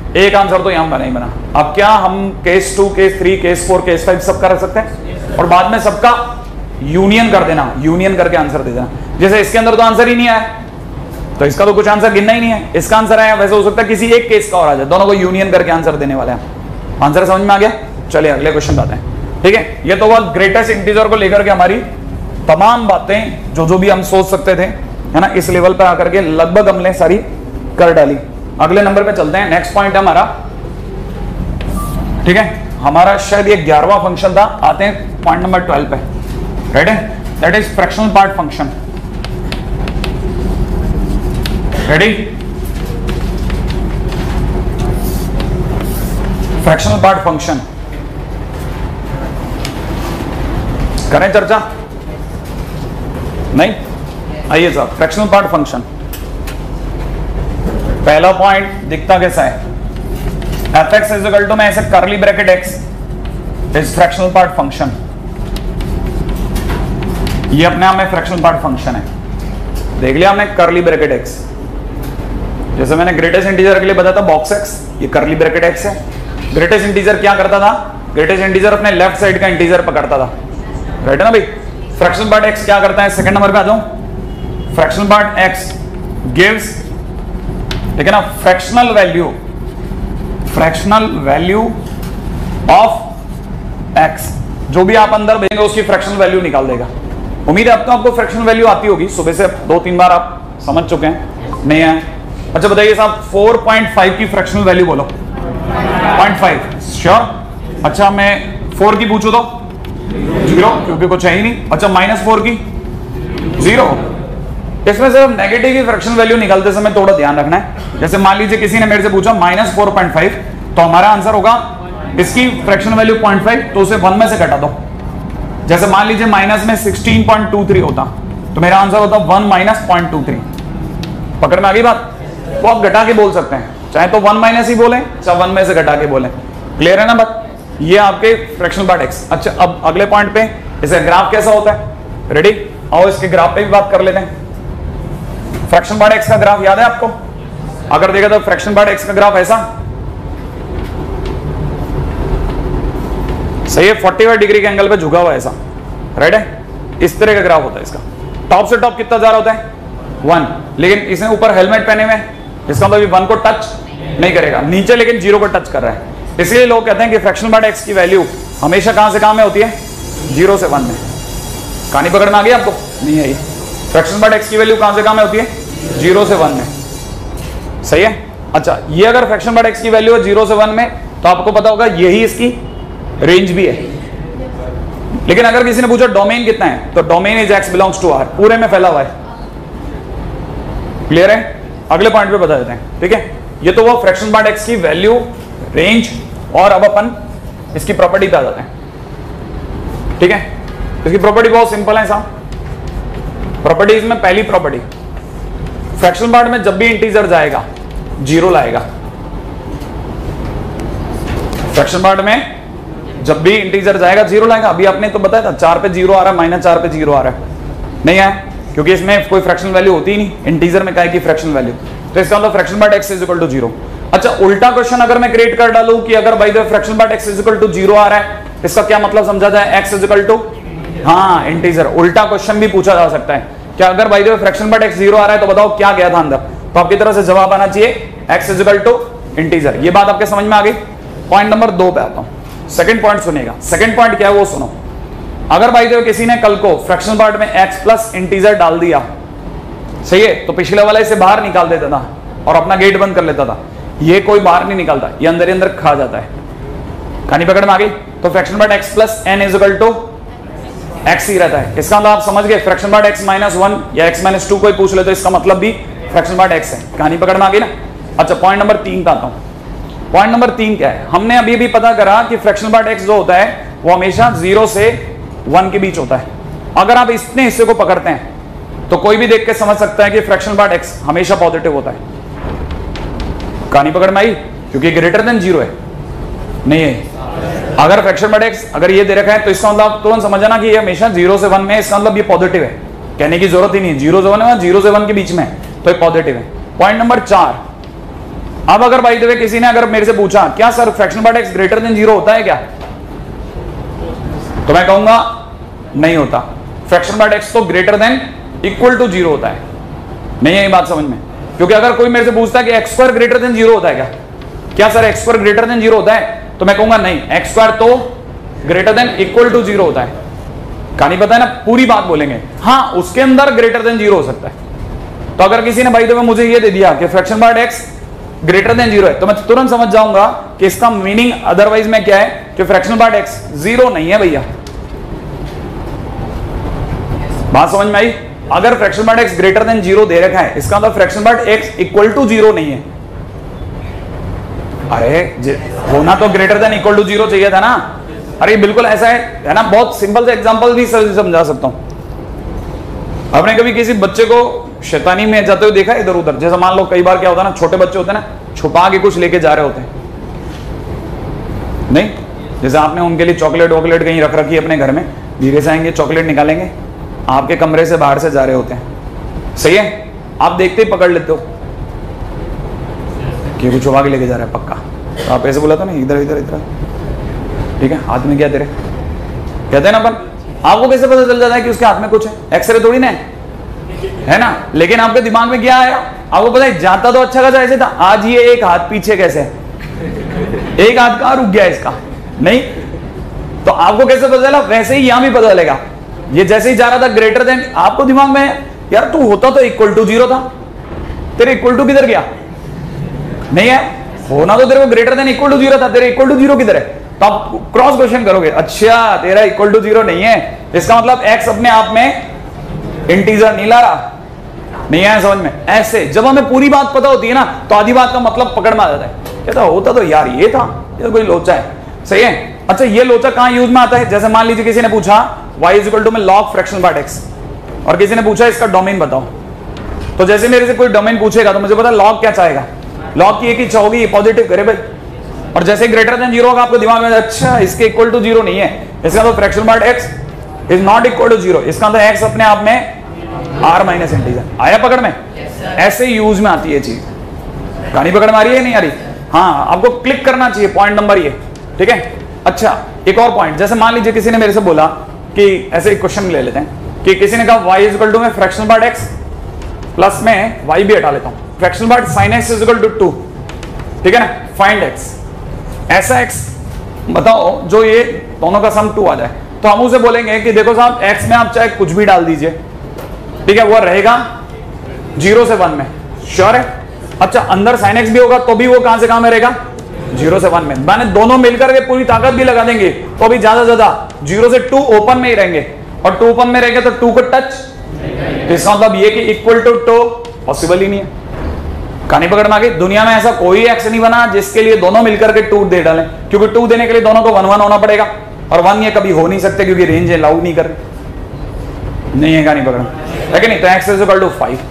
एक आंसर तो यहां बना ही बना। अब क्या हम केस 2, केस 3, केस 4, केस 5 सब कर सकते हैं और बाद में सबका यूनियन कर देना, यूनियन करके आंसर दे देना। जैसे इसके अंदर तो आंसर ही नहीं आया तो इसका तो कुछ आंसर गिनना ही नहीं है, इसका आंसर आया, वैसे हो सकता है किसी एक केस का और आ जाए, दोनों को यूनियन करके आंसर देने वाले हैं। आंसर समझ में आ गया? चलिए अगले क्वेश्चन आते हैं। ठीक है, ये तो हुआ ग्रेटेस्ट इंटीजर को लेकर के हमारी तमाम बातें जो भी हम सोच सकते थे, है ना, इस लेवल पर आकर के लगभग हमने सारी कर डाली। अगले नंबर पे चलते हैं। नेक्स्ट पॉइंट है हमारा, ठीक है, हमारा शायद ये 11वां फंक्शन था। आते हैं पॉइंट नंबर 12 पे, राइट है, that is fractional part function. Ready? Fractional part function करें चर्चा? नहीं? आइए साहब, फ्रैक्शनल पार्ट फंक्शन पहला पॉइंट दिखता कैसा है? F X is equal to, मैं ऐसे curly bracket X is fractional part function. ये अपने आप में फ्रैक्शनल पार्ट फंक्शन है। देख लिया हमने, करली ब्रैकेट एक्स, जैसे मैंने ग्रेटेस्ट इंटीजर के लिए बताया था बॉक्स एक्स, ये करली ब्रैकेट एक्स है। ग्रेटेस्ट इंटीजर क्या करता था? ग्रेटेस्ट इंटीजर अपने लेफ्ट साइड का इंटीजर पकड़ता था, राइट है ना भाई? फ्रैक्शनल पार्ट एक्स क्या करता है? सेकंड नंबर पे आ जाऊं। फ्रैक्शनल पार्ट एक्स गिव्स, ठीक है ना, फ्रैक्शनल वैल्यू ऑफ एक्स। जो भी आप अंदर देंगे उसकी फ्रैक्शनल वैल्यू निकाल देगा। उम्मीद है अब तो आपको फ्रैक्शनल वैल्यू आती होगी, सुबह से 2-3 बार आप समझ चुके हैं, नहीं है? अच्छा बताइए साहब, 4.5 की फ्रैक्शनल वैल्यू बोलो। 0.5 श्योर? अच्छा मैं 4 की पूछूं तो 0, क्योंकि कुछ है ही नहीं। अच्छा -4 की 0। इसमें सिर्फ नेगेटिव की फ्रैक्शनल वैल्यू निकालते समय थोड़ा ध्यान रखना है। जैसे मान लीजिए किसी ने मेरे से पूछा -4.5, तो हमारा आंसर होगा इसकी फ्रैक्शनल वैल्यू 0.5, तो उसे 1 में से घटा दो। जैसे मान लीजिए माइनस में 16.23 होता, तो मेरा आंसर होता 1 - 0.23। पकड़ में आ गई बात? वो आप घटा के बोल सकते हैं, चाहे तो 1 - ही बोले, चाहे 1 में से घटा के बोले। क्लियर है ना बात? ये आपके फ्रैक्शनल पार्ट एक्स। अच्छा अब अगले पॉइंट पे, इसे ग्राफ कैसा होता है? रेडी? आओ इसके ग्राफ पे भी बात कर लेते हैं। फ्रैक्शनल पार्ट एक्स का ग्राफ याद है आपको? अगर देखा तो फ्रैक्शनल पार्ट एक्स का ग्राफ ऐसा, सही है, 45 डिग्री के एंगल पे झुका हुआ ऐसा, राइट है? इस तरह का ग्राफ होता है इसका। टॉप से टॉप कितना जा रहा होता है? 1, लेकिन इसने ऊपर हेलमेट पहने हुए, इसका मतलब 1 को टच नहीं करेगा, नीचे लेकिन 0 को टच कर रहा है। इसलिए लोग कहते हैं कि फ्रैक्शनल पार्ट एक्स की वैल्यू हमेशा कहां से कहां में होती है? 0 से 1 में। कहानी पकड़ में आ गई आपको? नहीं आई? फ्रैक्शनल पार्ट एक्स की वैल्यू कहां से कहां में होती है? 0 से 1 में, सही है? अच्छा ये अगर फ्रैक्शनल पार्ट एक्स की वैल्यू है 0 से 1 में, तो आपको पता होगा यही इसकी रेंज भी है। लेकिन अगर किसी ने पूछा डोमेन कितना है, तो domain is X belongs to R, पूरे में फैला हुआ है। क्लियर है? अगले पॉइंट पे बता देते हैं, ठीक है? ये तो वो फ्रैक्शनल पार्ट एक्स की वैल्यू, रेंज, और अब अपन इसकी प्रॉपर्टी पे आ जाते हैं, ठीक है? इसकी प्रॉपर्टी बहुत सिंपल है साहब। प्रॉपर्टीज में पहली प्रॉपर्टी, फ्रैक्शनल पार्ट में जब भी इंटीजर जाएगा 0 लाएगा। फ्रैक्शनल पार्ट में जब भी इंटीजर जाएगा 0 लाएगा। अभी आपने तो बताया था 4 पे 0 आ रहा है, -4 पे 0 आ रहा है, नहीं आया? क्योंकि इसमें कोई फ्रैक्शनल वैल्यू होती ही नहीं, इंटीजर में क्या है कि फ्रैक्शनल वैल्यू, तो इसका मतलब fractional part x is equal to 0। अच्छा उल्टा क्वेश्चन अगर मैं क्रिएट कर डालूं कि अगर by the fractional part x is equal to 0 आ रहा है, इसका क्या मतलब समझा जाए? x इज इक्वल टू, हाँ, इंटीजर। उल्टा क्वेश्चन भी पूछा जा सकता है, क्या अगर by the fractional part x 0 आ रहा है तो बताओ क्या गया था अंदर? तो आपकी तरफ से जवाब आना चाहिए x is equal to integer. ये बात आपके समझ में आ गई? पॉइंट नंबर 2 पे आता हूं। सेकंड पॉइंट सुनिएगा। सेकंड पॉइंट क्या है वो सुनो। अगर बाय द वे किसी ने कल को फ्रैक्शनल पार्ट में x प्लस इंटीजर डाल दिया, सही है, तो पिछले वाला इसे बाहर निकाल देता था और अपना गेट बंद कर लेता था। ये कोई बाहर नहीं निकालता, ये अंदर ही अंदर खा जाता है। कहानी पकड़ में आ गई? तो fractional part x plus n is equal to x ही रहता है। इसका मतलब आप समझ गए, फ्रैक्शनल पार्ट x -1 या x -2 कोई पूछ ले तो इसका मतलब भी फ्रैक्शनल पार्ट x है। कहानी पकड़ में आ गई ना? अच्छा पॉइंट नंबर 3 पे आता हूं। पॉइंट नंबर 3 क्या है? हमने अभी भी पता करा कि फ्रैक्शनल पार्ट x जो होता है वो हमेशा 0 से 1 के बीच होता है। अगर आप इतने हिस्से को पकड़ते हैं तो कोई भी देख के समझ सकता है कि फ्रैक्शनल पार्ट x हमेशा पॉजिटिव होता है। कहानी पकड़ में आई? क्योंकि ग्रेटर देन 0 है, नहीं है? अगर फ्रैक्शनल पार्ट x अगर ये दे रखा है तो इसका मतलब तुरंत समझ जाना कि ये हमेशा 0 से 1 में, इसका मतलब ये पॉजिटिव है। कहने की जरूरत ही नहीं, 0 से 1 है, 0 से 1 के बीच में, तो ये पॉजिटिव है। पॉइंट नंबर 4, अब अगर भाई देवे किसी ने अगर मेरे से पूछा क्या sir fractional part x greater than 0 होता है क्या, तो मैं कहूंगा नहीं होता। फ्रैक्शनल पार्ट x तो ग्रेटर देन इक्वल टू 0 होता है। नहीं है ये बात समझ में? क्योंकि अगर कोई मेरे से पूछता है कि एक्स स्क्वायर ग्रेटर देन 0 होता है क्या sir X square greater than 0 होता है, तो मैं कहूंगा नहीं, एक्स स्क्वायर तो ग्रेटर देन इक्वल टू 0 होता है। कहानी पता है ना, पूरी बात बोलेंगे। हाँ उसके अंदर ग्रेटर देन 0 हो सकता है। तो अगर किसी ने भाई तो मुझे ये दे दिया कि fraction part x greater than 0 है, तो मैं तुरंत समझ जाऊंगा कि इसका मीनिंग अदरवाइज में क्या है कि फ्रैक्शनल पार्ट x 0 नहीं है भैया। बात समझ में आई? अगर fractional part x greater than 0 दे रखा है, इसका मतलब fractional part x equal to 0 नहीं है। अरे होना तो ग्रेटर देन इक्वल टू 0 चाहिए था ना। अरे बिल्कुल ऐसा है ना। बहुत सिंपल से एग्जांपल भी समझा सकता हूं। आपने कभी किसी बच्चे को शैतानी में जाते हुए देखा इधर उधर? जैसे मान लो कई बार क्या होता है ना, छोटे बच्चे होते हैं ना, छुपा के कुछ लेके जा रहे होते हैं, नहीं? जैसे आपने उनके लिए चॉकलेट वॉकलेट कहीं रख रखी है अपने घर में, धीरे से आएंगे चॉकलेट निकालेंगे, आपके कमरे से बाहर से जा रहे होते हैं, सही है? आप देखते ही पकड़ लेते हो कि कुछ छुपा के लेके जा रहा है पक्का। तो आप ऐसे बोला था ना, इधर इधर इधर, ठीक है, हाथ में क्या तेरे, कहते हैं ना अपन। आपको कैसे पता चल जाता है कि उसके हाथ में कुछ है? एक्सरे थोड़ी ना है ना। लेकिन आपके दिमाग में क्या आया? आपको पता है जाता तो अच्छा खासा ऐसे था, आज ये एक हाथ पीछे कैसे है, एक हाथ कहां रुक गया इसका, नहीं? तो आपको कैसे पता चला? वैसे ही यहां भी पता चलेगा। ये जैसे ही जा रहा था ग्रेटर देन, आपको दिमाग में यार तू होता तो इक्वल टू 0 था, तेरे इक्वल टू किधर गया? नहीं है, होना तो तेरे को ग्रेटर देन इक्वल टू 0 था, तेरे इक्वल टू 0 किधर है? तो आप क्रॉस क्वेश्चन करोगे, अच्छा तेरा इक्वल टू 0 नहीं है, इसका मतलब x अपने आप में इंटीजर नहीं ला रहा। नहीं आया समझ में? ऐसे जब हमें पूरी बात पता होती है ना, तो आधी बात का मतलब पकड़ में आ जाता है। कहता होता तो यार ये था, ये तो कोई लोचा है, सही है? अच्छा ये लोचा कहां यूज में आता है? जैसे मान लीजिए किसी ने पूछा y इज इक्वल टू में log फ्रैक्शनल पार्ट x, और किसी ने पूछा इसका डोमेन बताओ। तो जैसे मेरे से कोई डोमेन पूछेगा तो मुझे पता log क्या चाहेगा, log की एक ही इच्छा होगी पॉजिटिव करे भाई। और जैसे ग्रेटर देन 0 होगा आपको दिमाग में, अच्छा इसके इक्वल टू 0 नहीं है, इसका तो fractional part x is not equal to 0, इसका तो x अपने आप में r माइनस इंटीजर। आया पकड़ में? ऐसे यूज में आती है चीज। कहानी पकड़ में आ रही है नहीं आ रही? हाँ, आपको क्लिक करना चाहिए पॉइंट नंबर ये, ठीक है? अच्छा एक और पॉइंट, जैसे मान लीजिए किसी ने मेरे से बोला कि ऐसे एक क्वेश्चन ले लेते हैं कि किसी ने कहा y इज इक्वल टू में फ्रैक्शनल पार्ट x प्लस में y भी हटा लेता हूं, fractional part sin x is equal to 2, ठीक है ना? फाइंड x, ऐसा x बताओ जो ये दोनों का सम 2 आ जाए। तो हम उसे बोलेंगे कि देखो साहब x में आप चाहे कुछ भी डाल दीजिए, ठीक है, वो रहेगा 0 से 1 में, श्योर है? अच्छा अंदर sin x भी होगा तो भी वो कहां से कहां में रहेगा? 0 से 1 में। माने दोनों मिलकर के पूरी ताकत भी लगा देंगे तो भी ज्यादा ज्यादा 0 से 2 ओपन में ही रहेंगे, और 2 ओपन में रहेंगे तो 2 को टच, तो इसका मतलब ये कि इक्वल टू 2 पॉसिबल ही नहीं है। कहानी पकड़ में आ गई? दुनिया में ऐसा कोई एक्स नहीं बना जिसके लिए दोनों मिलकर के 2 दे डालें, क्योंकि 2 देने के लिए दोनों को 1 1 होना पड़ेगा, और 1 ये कभी हो नहीं सकते क्योंकि रेंज अलाउ नहीं कर रही। नहीं है कहानी पकड़ में, है कि नहीं? तो एक्स इज इक्वल टू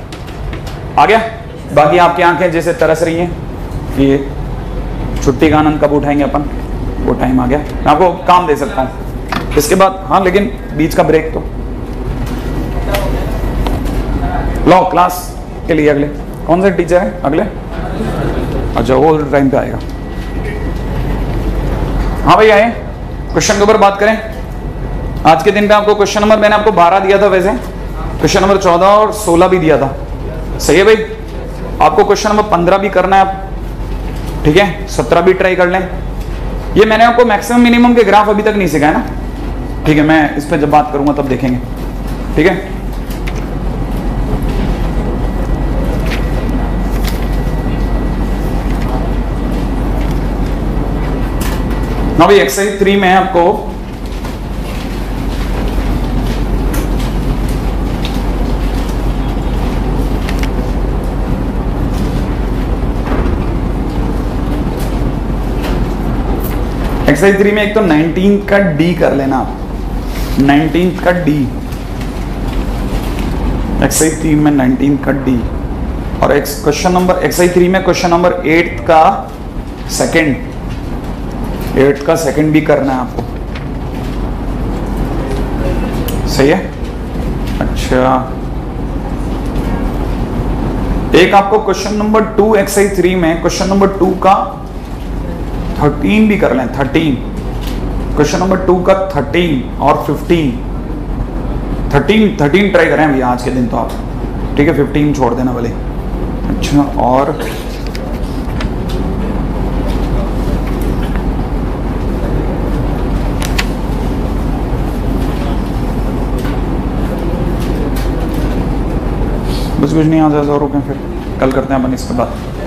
5 आ गया। बाकी आपकी आंखें जैसे तरस रही हैं कि छुट्टी का आनंद कब उठाएंगे अपन, वो टाइम आ गया। मैं आपको काम दे सकता हूँ इसके बाद, हाँ लेकिन बीच का ब्रेक तो लो। क्लास के लिए अगले कौन से टीचर है अगले? अच्छा वो टाइम पे आएगा। हाँ भाई आए, क्वेश्चन के ऊपर बात करें। आज के दिन पे आपको क्वेश्चन नंबर मैंने आपको 12 दिया था, वैसे क्वेश्चन नंबर 14 और 16 भी दिया था, सही है भाई? आपको क्वेश्चन नंबर 15 भी करना है आप, ठीक है? 17 भी ट्राई कर लें। ये मैंने आपको मैक्सिमम मिनिमम के ग्राफ अभी तक नहीं सिखाया ना, ठीक है? मैं इस पर जब बात करूंगा तब देखेंगे, ठीक है? ना भाई एक्सरसाइज 3 में है आपको एक्सरसाइज 3 में एक तो 19 का डी कर लेना आप, 19 का डी, एक्सरसाइज 3 में 19 का डी। और क्वेश्चन नंबर एक्सरसाइज 3 में क्वेश्चन नंबर 8 का सेकंड, 8 का सेकंड भी करना है आपको, सही है? अच्छा एक आपको क्वेश्चन नंबर 2 एक्सरसाइज 3 में क्वेश्चन नंबर 2 का 13 भी कर लें, 13 क्वेश्चन नंबर 2 का 13 और 13 ट्राई करें भैया आज के दिन तो आप, ठीक है 15 छोड़ देना भले। अच्छा और बस कुछ नहीं, आज 1000 रुपये फिर कल करते हैं अपन इसके बाद।